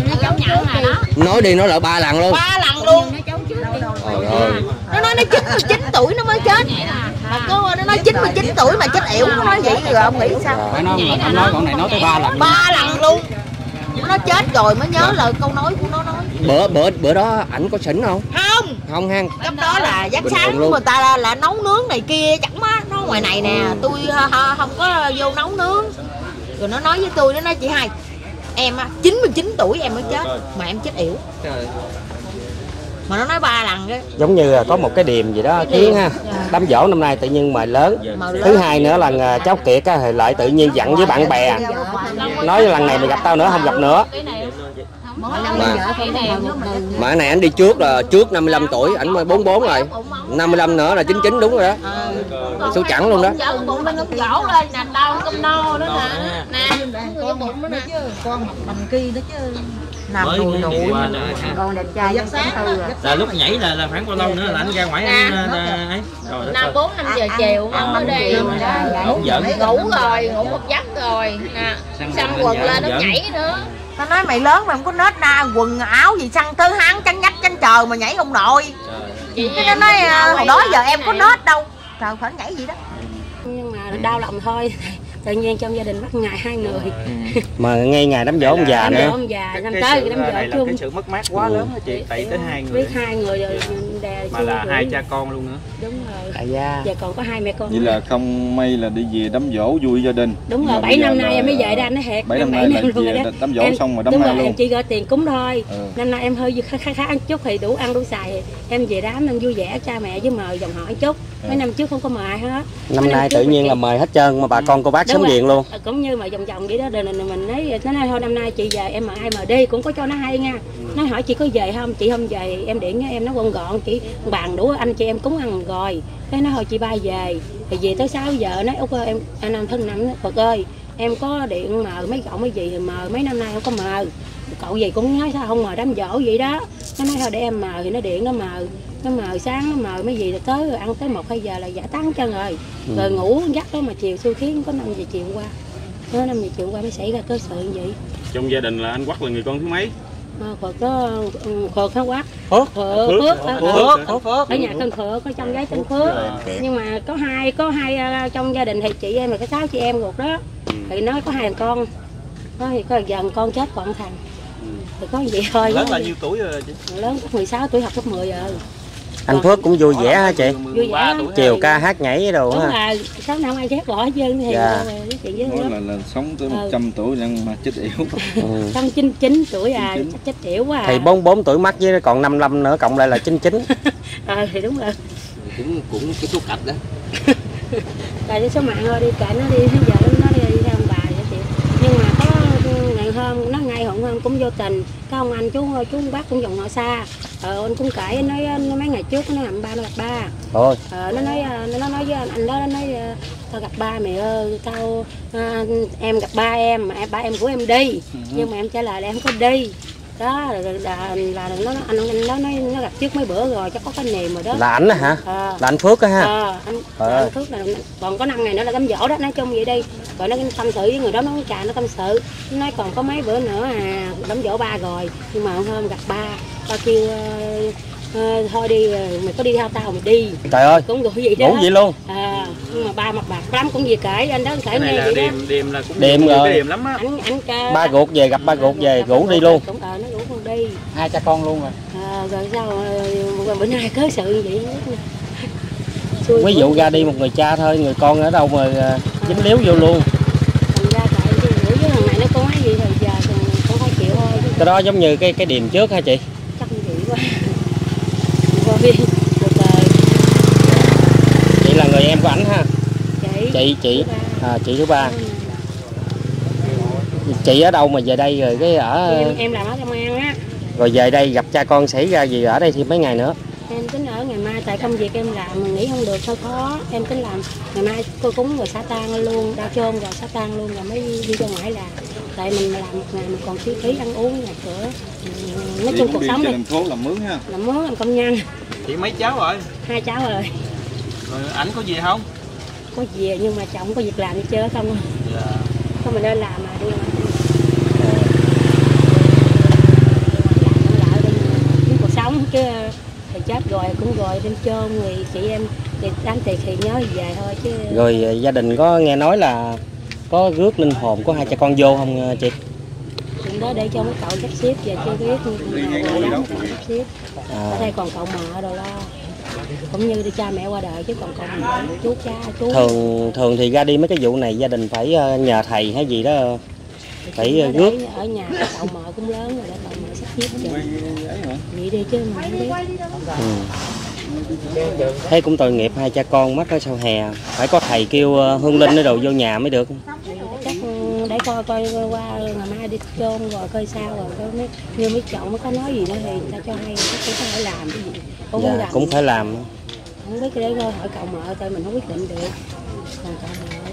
đó nói đi nói lại ba lần luôn ba lần luôn nó nói nó chín mươi chín tuổi nó mới chết mà cô nó nói chín mươi chín tuổi mà chết yểu nó nói vậy rồi ông nghĩ sao phải nói anh nói con này nói tới ba lần ba lần luôn nó chết rồi mới nhớ lời câu nói của nó nói bữa bữa bữa đó ảnh có xỉn không không không ha lúc đó là giấc sáng của người ta là, là nấu nướng này kia chẳng má nó ngoài này nè tôi ha, không có vô nấu nướng rồi nó nói với tôi nó nói chị hai em chín mươi chín tuổi em mới chết mà em chết yểu mà nó nói ba lần đó giống như có một cái điềm gì đó khiến ha đám dỗ năm nay tự nhiên mời lớn thứ hai nữa là cháu Kiệt á thì lại tự nhiên dặn với bạn bè nói lần này mày gặp tao nữa không gặp nữa mà mà cái này anh đi trước là trước năm mươi lăm tuổi ảnh mới bốn mươi bốn rồi năm mươi lăm nữa là chín mươi chín đúng rồi đó số chẵn luôn đó bụng lên gỗ lên nè đau cơm no nữa nè nè bụng nữa nè con học bằng kia đó chứ Nằm mới nùi nùi qua là Còn đẹp trai giấc sáng thôi. là lúc nhảy là là khoảng bao lâu nữa là anh ra ngoài anh ấy rồi năm bốn năm giờ chiều ăn ở đây ngủ giận ngủ rồi ngủ một giấc rồi nè xăm quần lên nó nhảy nữa. Tao nói mày lớn mày không có nết na quần áo gì săn tư hắn chăn nhách chăn chờ mà nhảy không nổi. Cái nó nói hồi đó giờ em có nết đâu. Trời phải nhảy gì đó. Nhưng mà đau lòng thôi. Tự nhiên trong gia đình mất ngày hai người. Mà ngay ngày đám dỗ ông già nữa. Ông già năm tới đám dỗ chung. Cái sự mất mát quá lớn đó chị, tại tới hai người. Biết hai người rồi đè mà là hai cha con luôn nữa. Đúng rồi. À da. Giờ còn có hai mẹ con. Vậy là không may là đi về đám dỗ vui gia đình. Đúng rồi, bảy năm nay em mới về đây anh nói thiệt. bảy năm nay là về đám dỗ xong rồi đám ma luôn. Em chỉ gửi tiền cúng thôi. Năm nay em hơi khá khá ăn chút thì đủ ăn đủ xài. Em về đám nên vui vẻ cha mẹ với mời dòng họ một chút. Mấy năm trước không có mời hết. Năm nay tự nhiên là mời hết trơn mà bà con cô bác sớm điện luôn. Cũng như mà vòng vòng vậy đó, rồi mình nói nó nói thôi năm nay chị về em mời ai mời đi cũng có cho nó hay nha. Nó hỏi chị có về không, chị không về em điện em nó gọn gọn chị bàn đủ anh chị em cúng ăn rồi. Cái nói thôi chị bay về thì về tới sáu giờ nói Út ơi em anh em thân nặng Phật ơi em có điện mời mấy cậu mấy gì thì mời mấy năm nay không có mời. Cậu gì cũng nói sao không mời đám dỗ vậy đó. Nó nói thôi để em mời thì nó điện nó mời. Nó mời sáng nó mời mấy gì rồi tới rồi ăn tới một hai giờ là giải tán chân rồi. Ừ. Rồi ngủ giấc đó mà chiều xui khiến có năm giờ chiều qua. Nó năm giờ chiều qua mới xảy ra cơ sự như vậy. Trong gia đình là anh Quắc là người con thứ mấy? Phật đó Phật không Quắc. Phước. Phước. Phước. Phước. Ở nhà tên Phước có trong gái tên Phước. Nhưng mà có hai có hai trong gia đình thì chị em là có sáu chị em ruột đó. Thì nó có hai thằng con. Nó thì có dần con chết còn thằng. Thì có gì thôi. Lớn là nhiêu tuổi rồi chị? Lớn mười sáu tuổi học lớp mười rồi. Anh Phước cũng vui vẻ hả chị? Vui vẻ. Chiều ca hát nhảy đồ ha. Đúng là sáu năm ai ghét bỏ hết trơn thì dạ. Chuyện với nó là, là sống tới một trăm tuổi nhưng mà chết yểu. Xong chín mươi chín tuổi à, chết yểu quá à. Thì bốn mươi bốn tuổi mắc với còn năm mươi lăm nữa cộng lại là chín mươi chín. Ờ thì đúng rồi. Cũng cũng cái số cặp đó. Tại số mạng thôi đi kệ nó đi, giờ nó đi ra ông bà vậy chị. Nhưng mà có ngày hôm nó ngay hụn hôm cũng vô tình có ông anh chú chú bác cũng dòng họ xa. Ờ anh cũng kể nói, nói mấy ngày trước nó làm ba nó gặp ba. Thôi. Ờ nó nói nó nói với anh, anh đó nó nói tao gặp ba mẹ ơi tao à, em gặp ba em mà ba em của em đi. Ừ. Nhưng mà em trả lời là em không có đi. Đó là, là, là nó anh anh đó nói nó gặp trước mấy bữa rồi chắc có cái niềm rồi đó. Là ảnh hả? À. Là anh Phước á ha. Ờ anh, à. anh Phước là còn có năm ngày nữa là đám dỗ đó nói chung vậy đi. Rồi nó tâm sự với người đó nó cũng trà nó tâm sự. Nó nói còn có mấy bữa nữa à đám dỗ ba rồi nhưng mà hôm gặp ba ba kêu uh, uh, thôi đi mày có đi theo tao mày đi. Trời ơi. Cũng ngủ vậy đó. Ngủ vậy luôn. À nhưng mà ba mặt bạc lắm cũng gì kể anh đó kể nghe vậy đêm, đó. Đêm là cũng đêm rồi. Đêm lắm á. Anh anh ca... ba ruột về gặp ba ruột về ngủ đi luôn. Cũng ờ nó ngủ con đi. Hai cha con luôn rồi. À, rồi sao rồi, bữa nay cớ sự vậy. Ví dụ ra đi một người cha thôi, người con ở đâu mà à. dính líu vô luôn. Thành ra tại vì ngủ với thằng này nó có gì rồi giờ con phải chịu thôi. Cái đó giống như cái cái điểm trước hả chị? Chắc như vậy quá. Rồi, chị là người em của ảnh ha? Chị. Chị chị à, chị thứ ba. Ừ. Chị ở đâu mà về đây rồi cái ở? Em, em làm ở công an á. Rồi về đây gặp cha con xảy ra gì ở đây thì mấy ngày nữa? Em tính ở ngày mai tại công việc em làm mình nghĩ không được hơi khó. Em tính làm ngày mai tôi cúng rồi xả tang luôn, đa chôn rồi xả tang luôn rồi mới đi ra ngoài làm. Tại mình làm một ngày mình còn chi phí ăn uống nhà cửa. Nói chung cuộc sống đi. Thành phố làm mướn ha. Làm mướn làm công nhân. Chị mấy cháu rồi? Hai cháu rồi. Rồi ảnh có gì không? Có về nhưng mà chồng có việc làm đi chơi không? Dạ. Không mình nên làm mà đi mà. Làm lại đi cuộc sống chứ thì chết rồi cũng rồi đem chôn người chị em thì đáng tiền thì nhớ về thôi chứ. Rồi gia đình có nghe nói là có rước linh hồn của hai cha con vô không chị? Chuyện đó để cho mấy cậu sắp xếp về chưa biết rồi đó sắp xếp. Ở đây còn cậu mợ rồi lo. Cũng như đi cha mẹ qua đời chứ còn còn chú cha chú. Thường thường thì ra đi mấy cái vụ này gia đình phải nhờ thầy hay gì đó phải rước. Ở nhà cậu mợ cũng lớn rồi đó cậu mợ sắp xếp cho. Vậy đi chứ mà không biết. Ừ. Thế cũng tội nghiệp hai cha con mất ở sau hè phải có thầy kêu hương linh để đồ vô nhà mới được. Chắc để coi coi qua ngày mai đi chôn rồi coi sao rồi coi như mấy chậu mới có nói gì nữa thì ta cho hay cũng phải làm cái gì cũng, dạ, cũng phải làm. Không biết cái đấy hỏi cậu mợ tại mình không quyết định được. Còn cậu mợ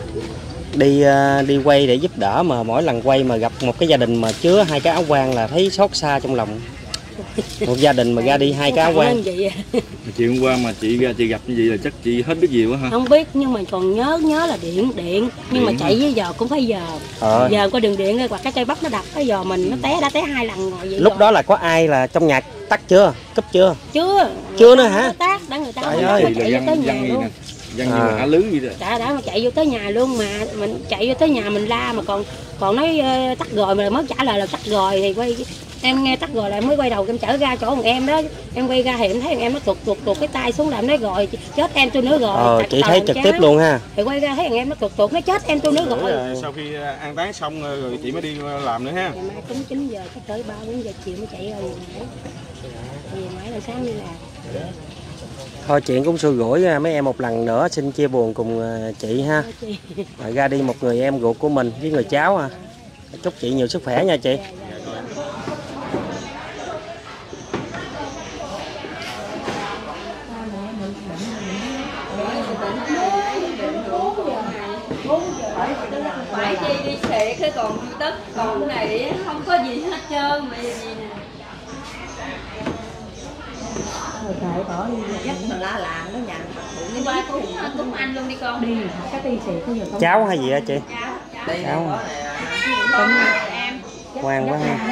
đi đi quay để giúp đỡ mà mỗi lần quay mà gặp một cái gia đình mà chứa hai cái áo quan là thấy xót xa trong lòng. Một gia đình mà ra đi hai cái áo quan. Chị hôm qua mà chị ra chị gặp như vậy là chắc chị hết biết gì quá ha. Không biết nhưng mà còn nhớ nhớ là điện điện nhưng điện mà chạy với giờ cũng phải giờ. Ờ. Giờ có đường điện hoặc cái cây bắp nó đập cái giờ mình nó té đã té hai lần rồi vậy. Lúc rồi. Đó là có ai là trong nhà tắt chưa? Cúp chưa? Chưa. Chưa nữa hả? Tắt đã người ta chạy vô tới nhà luôn. Dân như hả lưới vậy đó. Đã đã mà chạy vô tới nhà luôn mà mình chạy vô tới nhà mình la mà còn còn nói uh, tắt rồi mà mới trả lời là tắt rồi thì quay em nghe tắt rồi lại mới quay đầu em chở ra chỗ thằng em đó, em quay ra thì em thấy thằng em nó tuột tuột tuột cái tay xuống làm nói rồi chết em tôi nữa rồi. Ờ, chị thấy trực tiếp luôn ha. Thì quay ra thấy thằng em nó tuột tuột nó chết em tôi nữa rồi. rồi. Sau khi an táng xong rồi chị mới đi làm nữa ha. Ngày mai cũng chín giờ chắc tới ba bốn giờ chiều mới chạy ra về máy. Về máy là sáng đi làm. Thôi chuyện cũng xui rủi mấy em một lần nữa xin chia buồn cùng chị ha. Rồi ra đi một người em ruột của mình với người cháu à. Chúc chị nhiều sức khỏe nha chị. Phải chi đi xệ cái còn đất còn này không có gì hết trơn mà gì nè. Trời bỏ đi rất là la làng đó nhà. Đi qua cúng cúng anh luôn đi con. Đi cái đi xệ cái giờ không. Cháu hay gì hả chị? Cháu. Cháu. Con em. Ngoan quá ha.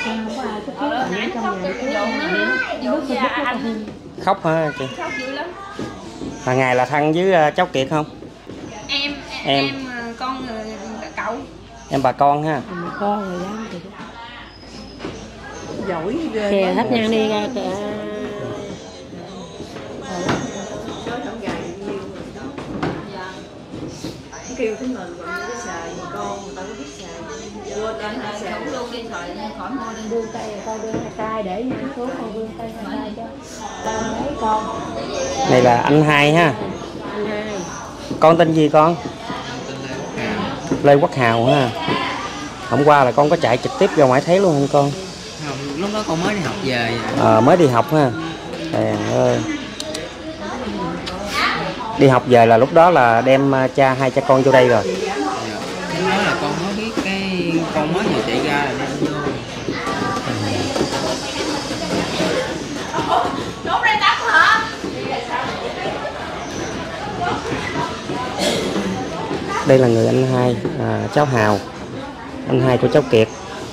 Khóc hả chị? Khóc dữ lắm. Là ngày là thân với cháu Kiệt không? Em em, em con cậu. Em bà con ha. Con rồi lắm thì giỏi ghê. Kìa hết nhang đi ra kìa. Kêu tới mình còn cái xài con người ta có biết xài. Quên anh hai xài luôn đi xài khỏi mua đi. Vươn tay con đưa hai tay để nhang xuống con vươn tay hai tay cho con lấy con. Này là anh hai ha. Anh hai. Con tên gì con? Lê Quốc Hào ha. Hôm qua là con có chạy trực tiếp ra ngoài thấy luôn không con? Không, lúc đó con mới đi học về. Ờ à, mới đi học ha. Trời ơi. Đi học về là lúc đó là đem cha hai cha con vô đây rồi. Dạ. Cái nói là con mới biết cái con mới vừa chạy ra là đem vô. Trốn đây tắm hả? Đây là người anh hai, à, cháu Hào, anh hai của cháu Kiệt.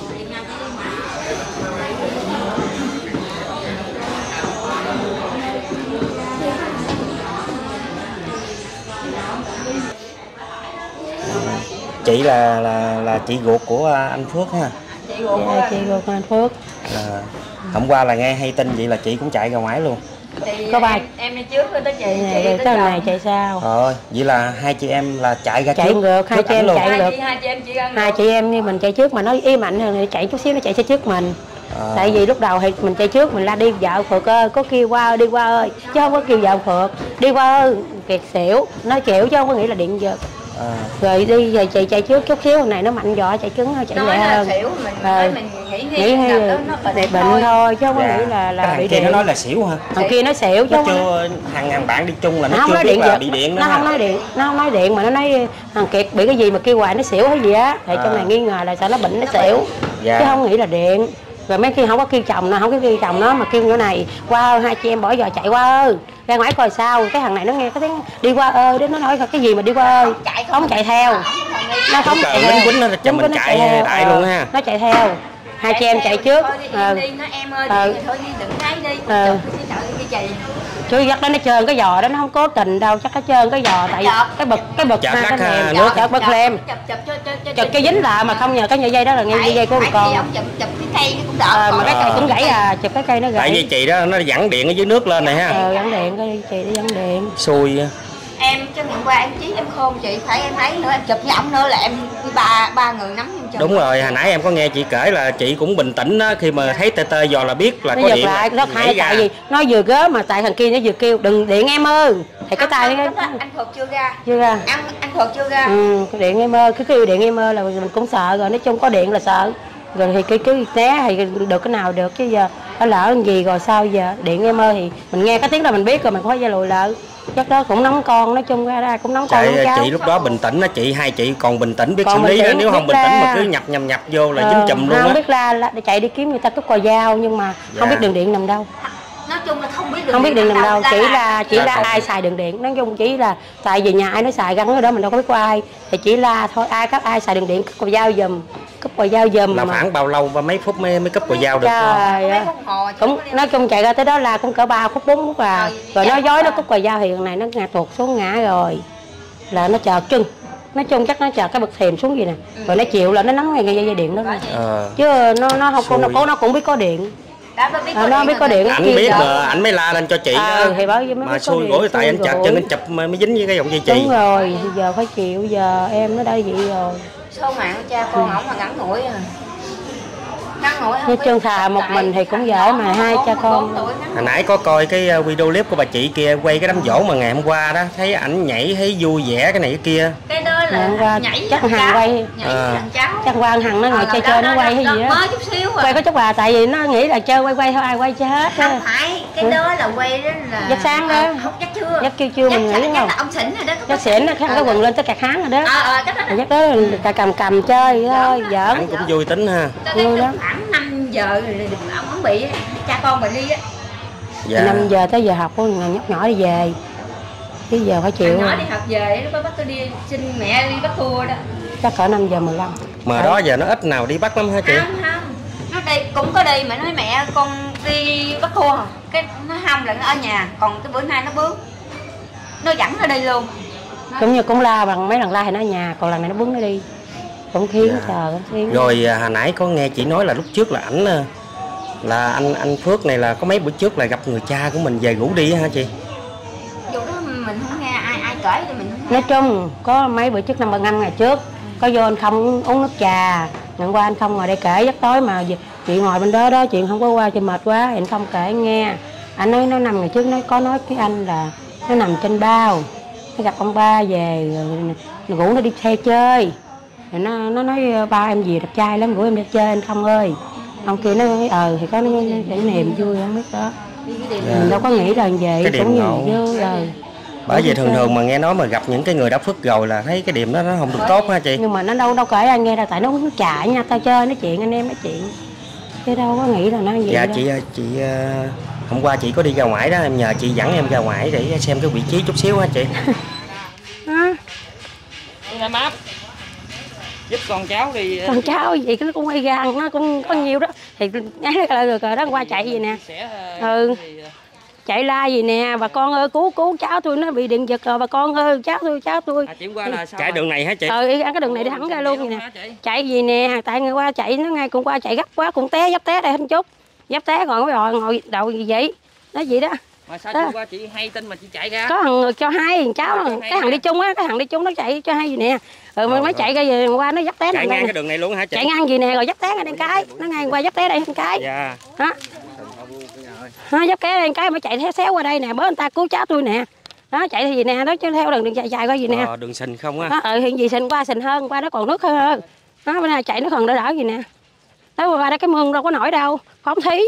Chị là là là chị ruột của anh Phước ha. Chị ruột dạ, chị ruột của anh Phước. À, hôm qua là nghe hay tin vậy là chị cũng chạy ra ngoài luôn. Thì có ba em đi trước tới chị, chị tới cái này chạy sau. Rồi, vậy là hai chị em là chạy ra chạy trước. Ngược, hai chị em luôn. chạy ngược. Hai chị em chị ăn Hai chị em như mình chạy trước mà nó im mạnh hơn thì chạy chút xíu nó chạy trước mình. À. Tại vì lúc đầu thì mình chạy trước mình la đi vợ Phượt ơi, có kêu qua đi qua ơi, chứ không có kêu vợ Phượt đi qua ơi, Kiệt xỉu, nó chịu chứ không có nghĩ là điện giật. À. Rồi đi rồi chạy chạy trước chút xíu này nó mạnh vỏ chạy cứng chạy nhẹ hơn. Xỉu, mình, à, mình nghĩ nghĩ nghĩ đó nó bệnh, bệnh thôi. thôi chứ không dạ. có nghĩ là là cái bị kia điện. Nó nói là xỉu hả? Thằng kia nó xỉu chứ nó chưa thằng thằng bạn đi chung là nó, nó chưa nói biết điện là giật. bị điện nữa. Nó không nói điện, nó không nói điện mà nó nói thằng Kiệt bị cái gì mà kêu hoài nó xỉu hay gì á. Thì à. trong này nghi ngờ là sợ nó bệnh nó xỉu dạ. chứ không nghĩ là điện. Rồi mấy khi không có kêu chồng nó không có kêu chồng nó mà kêu chỗ này qua hai chị em bỏ giờ chạy qua ơi ra ngoài coi sao. Cái thằng này nó nghe cái tiếng đi qua ơi đó nó nói cái gì mà đi qua ơi chạy không, không chạy theo nó không chạy theo quýnh nó cho mình chạy, chạy đại luôn ha. Nó chạy theo hai chị em chạy trước. Ờ đi nó em ơi thôi đi đừng nấy đi chạy chứ dắt đó nó trơn cái giò đó nó không cố tình đâu chắc nó trơn cái giò tại cái bực cái bực hai cái mềm nước chợt bực lem chợt cái dính lại mà không nhờ cái nhựa dây đó là ngay dây của con chụp chụp cái cây cũng đỡ mà cái cây cũng gãy à chụp cái cây nó gãy tại vì chị đó nó dẫn điện ở dưới nước lên này ha. ờ dẫn điện cái chị nó dẫn điện xui em chứ ngày qua em chí em khôn chị phải em ấy nữa em chụp với ổng nữa là em đi ba ba người nắm em chụp. Đúng rồi hồi nãy em có nghe chị kể là chị cũng bình tĩnh đó khi mà thấy tê tê dò là biết là nó có giật điện lại rất hay tại vì nó vừa gớ mà tại thằng kia nó vừa kêu đừng điện em ơi thì cái tay nó anh Phượt chưa ra chưa ra anh anh Phượt chưa ra ừ điện em ơi cứ kêu điện em ơi là mình cũng sợ rồi nói chung có điện là sợ rồi thì cái cái té thì được cái nào được chứ giờ nó lỡ cái gì rồi sao giờ điện em ơi thì mình nghe cái tiếng là mình biết rồi mình có phải ra lùi lại Chắc đó cũng nóng con, nói chung ra đây cũng nóng con. Chạy, cháu. chị lúc đó bình tĩnh đó chị, hai chị còn bình tĩnh biết còn xử lý đó, nếu biết không bình la. tĩnh mà cứ nhập nhập nhập vô là ờ, dính chùm luôn á. Không biết la, la để chạy đi kiếm người ta cúp cò dao nhưng mà dạ. không biết đường điện nằm đâu. Nói chung là không biết đường không biết điện nằm đâu, đâu. chỉ là chỉ là là còn... ai xài đường điện, nói chung chỉ là tại vì nhà ai nó xài gắn ở đó mình đâu có biết có ai, thì chỉ là thôi ai các ai xài đường điện cúp cò dao giùm, cúp cò dao giùm. Là mà. khoảng bao lâu và mấy phút mới mới cúp cò dao được? Trời ơi, cũng nói chung chạy ra tới đó là cũng cỡ ba phút bốn phút à, rồi nó dối nó cúp cò dao thì thằng này nó ngã tuột xuống ngã rồi, là nó chờ trưng. Nói chung chắc nó chờ cái bậc thềm xuống gì nè, rồi nó chịu là nó nắm ngay dây dây điện đó rồi. Ờ. Chứ nó nó không cô nó cố nó cũng biết có điện. Đã biết à, nó biết có điện. Anh biết mà anh mới la lên cho chị à, đó. Thì bởi vì mà xui gối tại anh chặt chân anh chụp mới dính với cái dòng dây chì. Đúng rồi, giờ phải chịu, giờ em nó đã vậy rồi. Số mạng cha con ổng là ngắn ngủi à. Nói chung thà một mình thì cũng dễ mà hai cha con. Hồi nãy có coi cái video clip của bà chị kia quay cái đám giỗ mà ngày hôm qua đó, thấy ảnh nhảy thấy vui vẻ cái này cái kia. Cái đó là qua, nhảy chắc Hằng quay, à. chắc qua Hằng nó ngồi chơi chơi nó quay hay gì đó. Mới chút xíu à. Quay có chút à, tại vì nó nghĩ là chơi quay quay thôi ai quay chơi hết. Không phải, cái đó là quay đó là giấc sáng đó. Không chắc chưa. Giấc kêu chưa mình nghĩ không. Ông xỉn rồi đó. Giấc xỉn nó khăn cái quần lên tới cạc háng rồi đó. Ờ ờ đó. Giấc đó là cầm cầm chơi thôi, giỡn. Anh cũng vui tính ha. Vui lắm. Khoảng năm giờ ông không bị cha con bà đi á. Dạ. năm giờ tới giờ học của nhóc nhỏ đi về. Chứ giờ phải chịu. Nhỏ đi học về lúc đó bắt tôi đi xin mẹ đi bắt cua đó. Chắc cỡ năm giờ mười lăm. Mà đó giờ nó ít nào đi bắt lắm hả chị? Không không. Nó đi cũng có đi mà nói mẹ con đi bắt cua hả? Cái nó không là nó ở nhà, còn cái bữa nay nó bước. Nó dẫn nó đi luôn. Nó... Cũng như cũng la bằng mấy lần la thì nó ở nhà, còn lần này nó bước nó đi. Cũng khiến dạ. chờ cũng khiến. Rồi hồi nãy có nghe chị nói là lúc trước là ảnh là anh anh Phước này là có mấy bữa trước là gặp người cha của mình về rủ đi hả chị? Dù đó mình không nghe ai ai kể thì mình không nghe. Nói chung có mấy bữa trước năm ba năm ngày trước có vô anh không uống nước trà, ngày qua anh không ngồi đây kể giấc tối mà chị ngồi bên đó đó chuyện không có qua chị mệt quá anh không kể nghe. Anh nói nó năm ngày trước nó có nói cái anh là nó nằm trên bao, nó gặp ông ba về rồi rủ nó đi xe chơi. Rồi nó nó nói ba em gì đẹp trai lắm rủ em đi chơi anh không ơi. Ông kia nó nói ờ thì có nó để niềm vui không biết đó. Dạ. Mình đâu có nghĩ là vậy cũng như vô rồi. Bởi vì thường thường mà nghe nói mà gặp những cái người đã phước rồi là thấy cái điểm đó nó không được tốt ha chị. Nhưng mà nó đâu đâu kể anh nghe đâu, tại nó uống nước trà nha, tao chơi nói chuyện anh em nói chuyện chứ đâu có nghĩ là nó vậy. Dạ đâu. chị chị hôm qua chị có đi ra ngoài đó, em nhờ chị dẫn em ra ngoài để xem cái vị trí chút xíu hả chị. Đi ra map giúp con cháu đi. Con cháu gì cái cũng quay ra nó cũng có nhiều đó thì rồi rồi đó qua chạy gì nè. Ừ. Chạy la gì nè, bà con ơi cứu cứu cháu tôi nó bị điện giật rồi bà con ơi cháu tôi cháu tôi. À, chuyển qua là sao chạy đường này hả chị? Ừ ăn cái đường này đi thẳng ra luôn vậy nè. Chạy gì nè, tại người qua chạy nó ngay cùng qua chạy gấp quá cũng té dấp té đây không chút. Dấp té rồi rồi ngồi đầu gì vậy? Nói gì đó. Mà sao chuyển qua chị hay tin mà chị chạy ra? Có thằng cho hai thằng cháu à, cái thằng đi chung á, cái thằng đi chung nó chạy cho hai gì nè. Rồi mới chạy ra về qua nó dấp té chạy ngang đây. cái đường này luôn hả chị? Chạy ngang gì nè rồi dấp té ngay đây cái. Nó ngay qua dấp té đây cái. Dạ. Đó. Nó dấp té đây cái mới chạy theo xéo qua đây nè, bớ người ta cứu cháu tôi nè. Đó chạy thì gì nè, đó chứ theo đường đường chạy chạy qua gì nè. Ờ, đường sình không á. Đó ừ hiện gì sình qua sình hơn, qua nó còn nước hơn. Đó bên này chạy nó còn đỡ đỡ gì nè. Đó qua đây cái mương đâu có nổi đâu, phóng thí.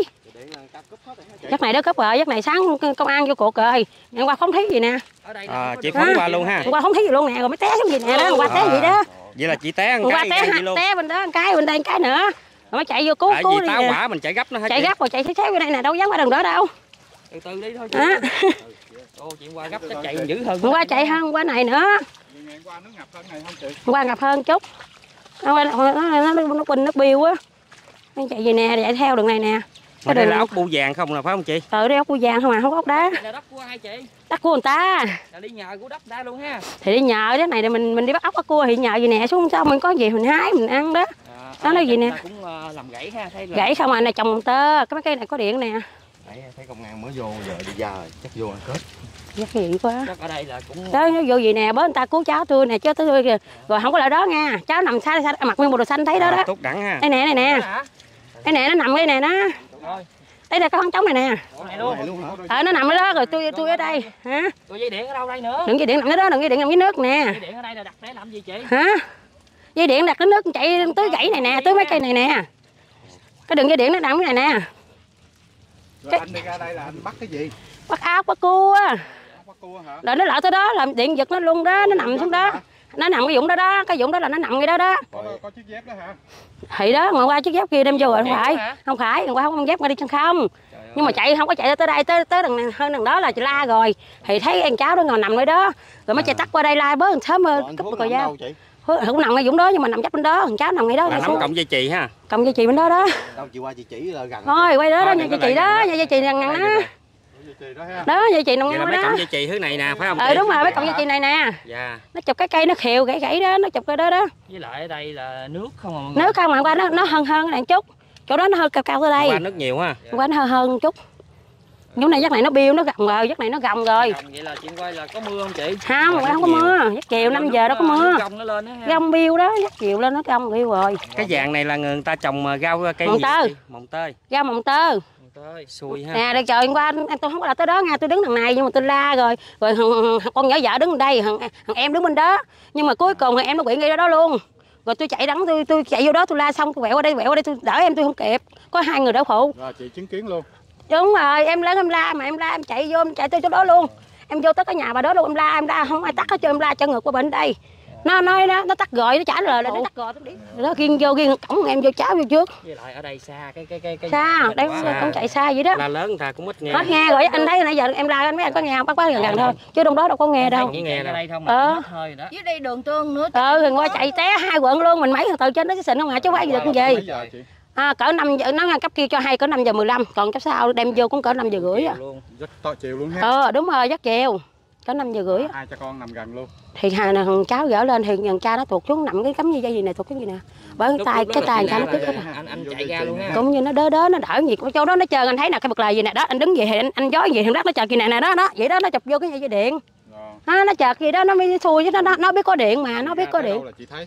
Giấc này đó cướp rồi, giấc này sáng công an vô cuộc rồi. Ngày qua phóng thí gì nè. À, chị phóng qua luôn ha. Qua phóng thí gì luôn nè, rồi mới té xuống gì nè đó, qua té gì đó. Vậy là chị té ăn qua cái té gì luôn. té bên đó một cái, bên đây một cái nữa. Rồi mới chạy vô cứu à, cứu đi. Táo quả mình chạy gấp nó hả chạy chị? gấp rồi chạy xéo xéo bên đây nè, đâu dám qua đường đó đâu. Từ từ đi thôi. À. Ô chị qua gấp chắc chạy dữ hơn. Qua chạy hơn qua này nữa. Qua nó ngập hơn này không chị? Qua ngập hơn chút. Nó nó nó nó quỳnh nó biêu á. Nó chạy về nè, chạy theo đường này nè. Cái đây là ốc bu vàng không là phải không chị? Ừ, đây ốc bu vàng không à, không có ốc đá. Là đất của ai chị? Đất của người ta. Là đi nhờ của đất đá luôn ha. Thì đi nhờ cái này mình mình đi bắt ốc bắt cua thì nhờ gì nè, xuống sau mình có gì mình hái mình ăn đó. À, đó là gì nè. Cũng uh, làm gãy ha, thấy là... Gãy không à, này trồng tơ, cái mấy cây này có điện nè. Đấy, thấy công an mới vô giờ đi ra rồi, chắc vô ăn kết. Rất gì quá. Chắc ở đây là cũng đó nó vô gì nè, bớ người ta cứu cháu tôi nè chứ tôi kìa. Rồi không có lại đó nha, cháu nằm xa xa mặc nguyên bộ đồ xanh thấy đó đó. Tốt đẳng ha. Đây nè này nè. Đây nè nó nằm đây nè đó. Đây là cái con trống này nè. Ờ nó nằm ở đó rồi tôi tôi ở đây hả? Rồi dây điện ở đâu đây nữa? Đừng dây điện nằm ở đó, đừng dây điện nằm dưới nước nè. Dây điện ở đây là đặt để làm gì chị? Hả? Dây điện đặt đến nước chạy tới gãy này nè, tới mấy cây này nè. Cái đường dây điện nó nằm cái này nè. Rồi cái... anh đi ra đây là anh bắt cái gì? Bắt áo bắt cua. Bắt Rồi nó lỡ tới đó làm điện giật nó luôn đó, nó nằm xuống đó. Nó nằm cái vũng đó đó, cái vũng đó là nó nằm ngay đó đó. Có, có chiếc dép đó hả? Thì đó, ngày qua chiếc dép kia đem vô rồi, không phải. Không phải, ngày qua không con dép qua đi chân không. Nhưng mà chạy không có chạy tới đây, tới tới đằng này, hơn đằng đó là chị la rồi. Thì thấy em cháu đó ngồi nằm ở đó. Rồi mới chạy tắt qua đây la bớ sớm cúp còi dao. Không nằm ngay vũng đó nhưng mà nằm chắc bên đó, thằng cháu nằm ngay đó. Là nắm cộng dây chì ha. Cộng dây chì bên đó đó. Đâu chị qua chị chỉ là gần. Thôi quay đó đó, dây chì đó, dây chì gần gần đó. Đó, dây chì nằm ngay đó. Mấy cọng dây chì thứ này nè, phải không? Ờ đúng rồi, mấy cọng dây chì này nè. Dạ. Nó chụp cái cây nó khều gãy gãy đó, nó chụp cái đó đó. Với lại ở đây là nước không à mọi người. Nước không mà qua nó nó hơn hơn cái này chút. Chỗ đó nó hơi cao cao tới đây. Qua nước nhiều ha. Qua nó hơn hơn chút. Chỗ này giấc này nó biêu nó gầm rồi, giấc này nó gầm rồi. Vậy là chị quay là có mưa không chị? Không, không có mưa. Giấc chiều năm giờ đó có mưa. Gông nó lên đó ha. Gông biêu đó, giấc chiều lên nó gông biêu rồi. Cái vàng này là người ta trồng rau cây mồng gì? Tơ. Mồng tơi. Rau mồng tơ. Xui ha. Nè, đây trời hôm qua tôi không có là tới đó nha, tôi đứng đằng này nhưng mà tôi la rồi. Rồi thằng, thằng con nhỏ vợ đứng đây, thằng, thằng em đứng bên đó. Nhưng mà cuối cùng thằng em nó bị ngay đó, đó luôn. Rồi tôi chạy đắng tôi tôi chạy vô đó tôi la xong tôi quẹo qua đây quẹo qua đây tôi đỡ em tôi không kịp. Có hai người đỡ phụ. Rồi chị chứng kiến luôn. Đúng rồi, em lớn em la mà em la em chạy vô em chạy tới chỗ đó luôn. Em vô tới cái nhà bà đó luôn em la em la không ai tắt hết cho em la cho ngược qua bên đây. Nó nói nó, nó tắt gọi nó trả lời là nó tắt gọi tôi đi. Đó kiên vô kiên cổng em vô cháu vô trước. Với lại ở đây xa cái cái cái cái xa, đây cũng chạy xa vậy đó. La lớn người ta cũng ít nghe. Hết nghe rồi anh thấy nãy giờ em la anh mấy anh có nghe không? Bác bác gần gần thôi. Chứ trong đó đâu có nghe đâu. Chỉ nghe ở đây không ờ. mà hơi đó. Dưới đây đường tương nữa. Ờ rồi qua chạy té hai quận luôn mình mấy thằng từ trên nó xịn không hả chứ phải gì được cái gì. À, cỡ năm giờ nó cấp kia cho hay cỡ năm giờ mười lăm, còn cấp sau đem vô cũng cỡ năm giờ rưỡi à. Rất to chiều luôn ha. Ờ đúng rồi, rất chiều. Cỡ năm giờ rưỡi. Hai cha con nằm gần luôn. Thì hai thằng cháu gỡ lên thì thằng cha nó tuột xuống nằm cái cắm như dây gì này tuột cái gì nè. Bởi cái tay cái tay cha nó cứ anh anh chạy ra luôn ha. Cũng như nó đớ đớ nó đỡ gì chỗ đó nó chơi anh thấy nè cái bật lề gì nè đó, anh đứng vậy thì anh, anh gió gì thằng đất nó chợt gì nè nè đó đó, vậy đó nó chụp vô cái dây điện. Nó nó chợt gì đó nó mới xui chứ nó nó, nó biết có điện mà, nó biết có điện.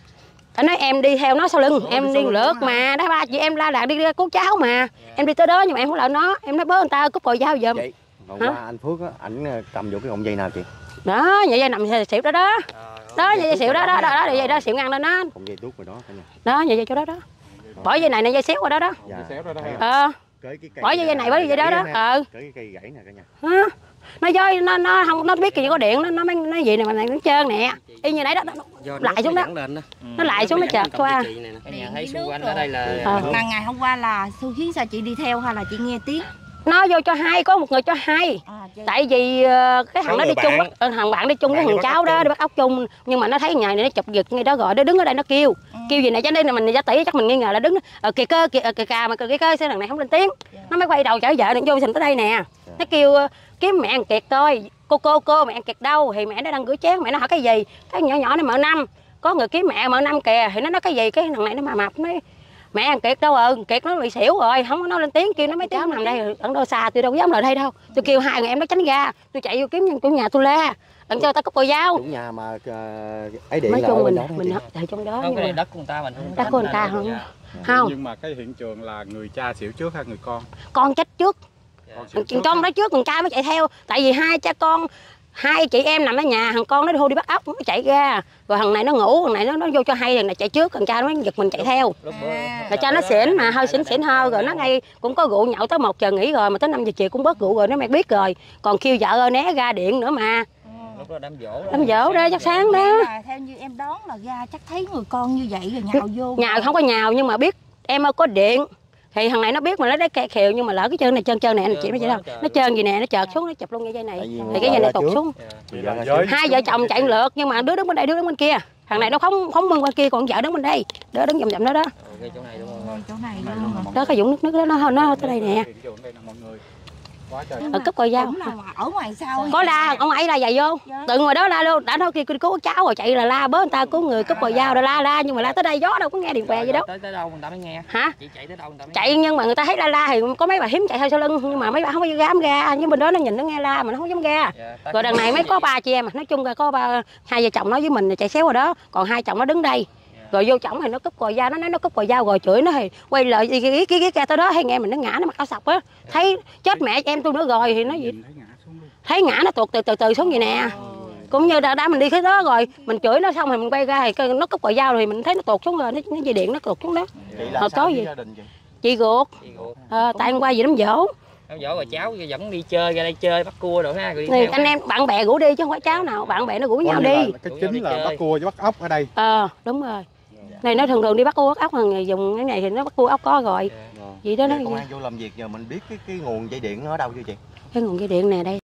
Anh nói em đi theo nó sau lưng, em đi lượt mà, đó ba chị em la là đi, đi cứu cháu mà. Em đi tới đó nhưng mà em không lỡ nó, em nói bớ người ta cúp còi dao giùm. Chị, hôm qua anh Phước á, ảnh cầm vô cái cọng dây nào chị? Đó, vậy dây nằm xỉu đó đó. Đó, vậy dây xỉu đó đó, đó, đó, vậy đó xỉu ngang lên đó. Cọng dây tuốt rồi đó cả nhà. Đó, vậy dây chỗ đó đó. Bỏ dây này này dây xéo qua đó đó. Dạ. Ờ. Bỏ dây dây này bỏ dây đó đó. Ờ. Cái cây gãy nè cả nhà. Đó. Nó dối nó nó không nó biết gì có điện nó nó mới nó gì nè mà này nó trơn nè. Y như nãy đó, nó, nó lại xuống đó. Nó lại xuống nó chợt qua. Cả nhà thấy xung quanh ở đây là mà ngày hôm qua là Su khiến sao chị đi theo hay là chị nghe tiếng? Nó vô cho hai, có một người cho hai. À, tại vì uh, cái thằng đó đi chung đó, thằng bạn đi chung với thằng cháu đó đi bắt ốc chung, nhưng mà nó thấy ngày này nó chụp giật ngay đó rồi nó đứng ở đây nó kêu ừ. Kêu gì này cho nên là mình giá tỷ chắc mình nghi ngờ là đứng ở kìa cơ kìa kìa cà mà kìa cơ xe thằng này không lên tiếng. Yeah. Nó mới quay đầu chở vợ định vô thành tới đây nè. Yeah. Nó kêu uh, kiếm mẹ ăn Kiệt coi cô cô cô mẹ ăn Kiệt đâu thì mẹ nó đang rửa chén, mẹ nó hỏi cái gì cái nhỏ nhỏ này mở năm có người kiếm mẹ mở năm kìa thì nó nói cái gì cái thằng này nó mà mập nói mẹ ăn Kiệt đâu rồi, Kiệt nó bị xỉu rồi, không có nói lên tiếng, kêu nó mấy tiếng nằm đây, ở đâu xa, tôi đâu có dám lại đây đâu. Tôi kêu hai người em nó tránh ra, tôi chạy vô kiếm chủ nhà tôi la, đừng cho ta cúp còi dao. Chủ nhà mà ấy điện nói là chung mình đó mình ở trong đó. Không, cái này đất của người ta mình không. Đất của người ta không. Dạ. Không. Nhưng mà cái hiện trường là người cha xỉu trước hay người con? Con chết trước. Con, trước con đó trước, thằng cha mới chạy theo, tại vì hai cha con hai chị em nằm ở nhà, thằng con nó thôi đi bắt ốc nó chạy ra, rồi thằng này nó ngủ, thằng này nó nó vô cho hay, thằng này chạy trước, thằng cha nó mới giật mình chạy theo. À, rồi cha nó xỉn mà hơi xỉn xỉn hơn rồi nó ngay cũng có rượu nhậu tới một giờ nghỉ rồi mà tới năm giờ chiều cũng bớt rượu rồi nó mày biết rồi, còn kêu vợ ơi né ra điện nữa mà. Lúc đó đám dỗ. Đám dỗ đó chắc sáng đó. Theo như em đoán là ra chắc thấy người con như vậy rồi nhào vô. Nhào không có nhào nhưng mà biết em ơi có điện. Thì thằng này nó biết mà nó đấy kẹt khều nhưng mà lỡ cái chân này chân chân này anh chị nó vậy đâu nó trơn gì nè nó chợt xuống nó chụp luôn cái dây này thì cái dây này tụt xuống. Hai vợ chồng chạy lượt nhưng mà đứa đứng bên đây đứa đứng bên kia, thằng này nó không không bên kia còn vợ đứng bên đây đứa đứng vòng vòng đó đó. Chỗ này luôn. Đó cái vũng nước nước đó nó nó tới đây nè. Ở cúp còi dao ở ngoài sau có la ông ấy la giày vô từ ngoài đó la luôn đã nói kia cứu cháu rồi chạy là la bớ người ta cứu người cúp còi dao rồi la la nhưng mà la tới đây gió đâu có nghe điện què gì đâu. Tới tới đâu người ta mới nghe hả? Chị chạy tới đâu người ta mới chạy nhưng mà người ta thấy la la thì có mấy bà hiếm chạy theo sau lưng nhưng mà mấy bà không có dám ra nhưng bên đó nó nhìn nó nghe la mà nó không dám ra. Yeah, rồi đằng này mới có ba chị em nói chung là có ba hai vợ chồng nó với mình chạy xéo vào đó còn hai chồng nó đứng đây. Rồi vô chổng thì nó cúp còi dao nó nói nó cúp còi dao rồi chửi nó thì quay lại cái cái cái cái tới đó hay nghe mình nó ngã nó mặc áo sọc á thấy chết mẹ em tôi nữa rồi thì nó gì thấy ngã nó tuột từ từ từ xuống vậy nè cũng như đã, đã mình đi cái đó rồi mình chửi nó xong rồi mình quay ra thì nó cúp còi dao thì mình thấy nó tuột xuống rồi nó, nó dây điện nó tuột xuống đó. Hồi tối gì chị ruột à, tại hôm qua gì đám dỗ Theo dõi rồi cháu vẫn đi chơi ra đây chơi bắt cua rồi ha. Rồi này, anh em bạn bè rủ đi chứ không phải cháu nào, bạn bè nó rủ nhau đi. Cái chính là bắt cua với bắt ốc ở đây. Ờ, à, đúng rồi. Này nó thường thường đi bắt cua bắt ốc, hàng dùng cái này thì nó bắt cua ốc có rồi. Vậy đó nó. Công an vô làm việc giờ mình biết cái cái nguồn dây điện nó ở đâu chưa chị? Cái nguồn dây điện này đây.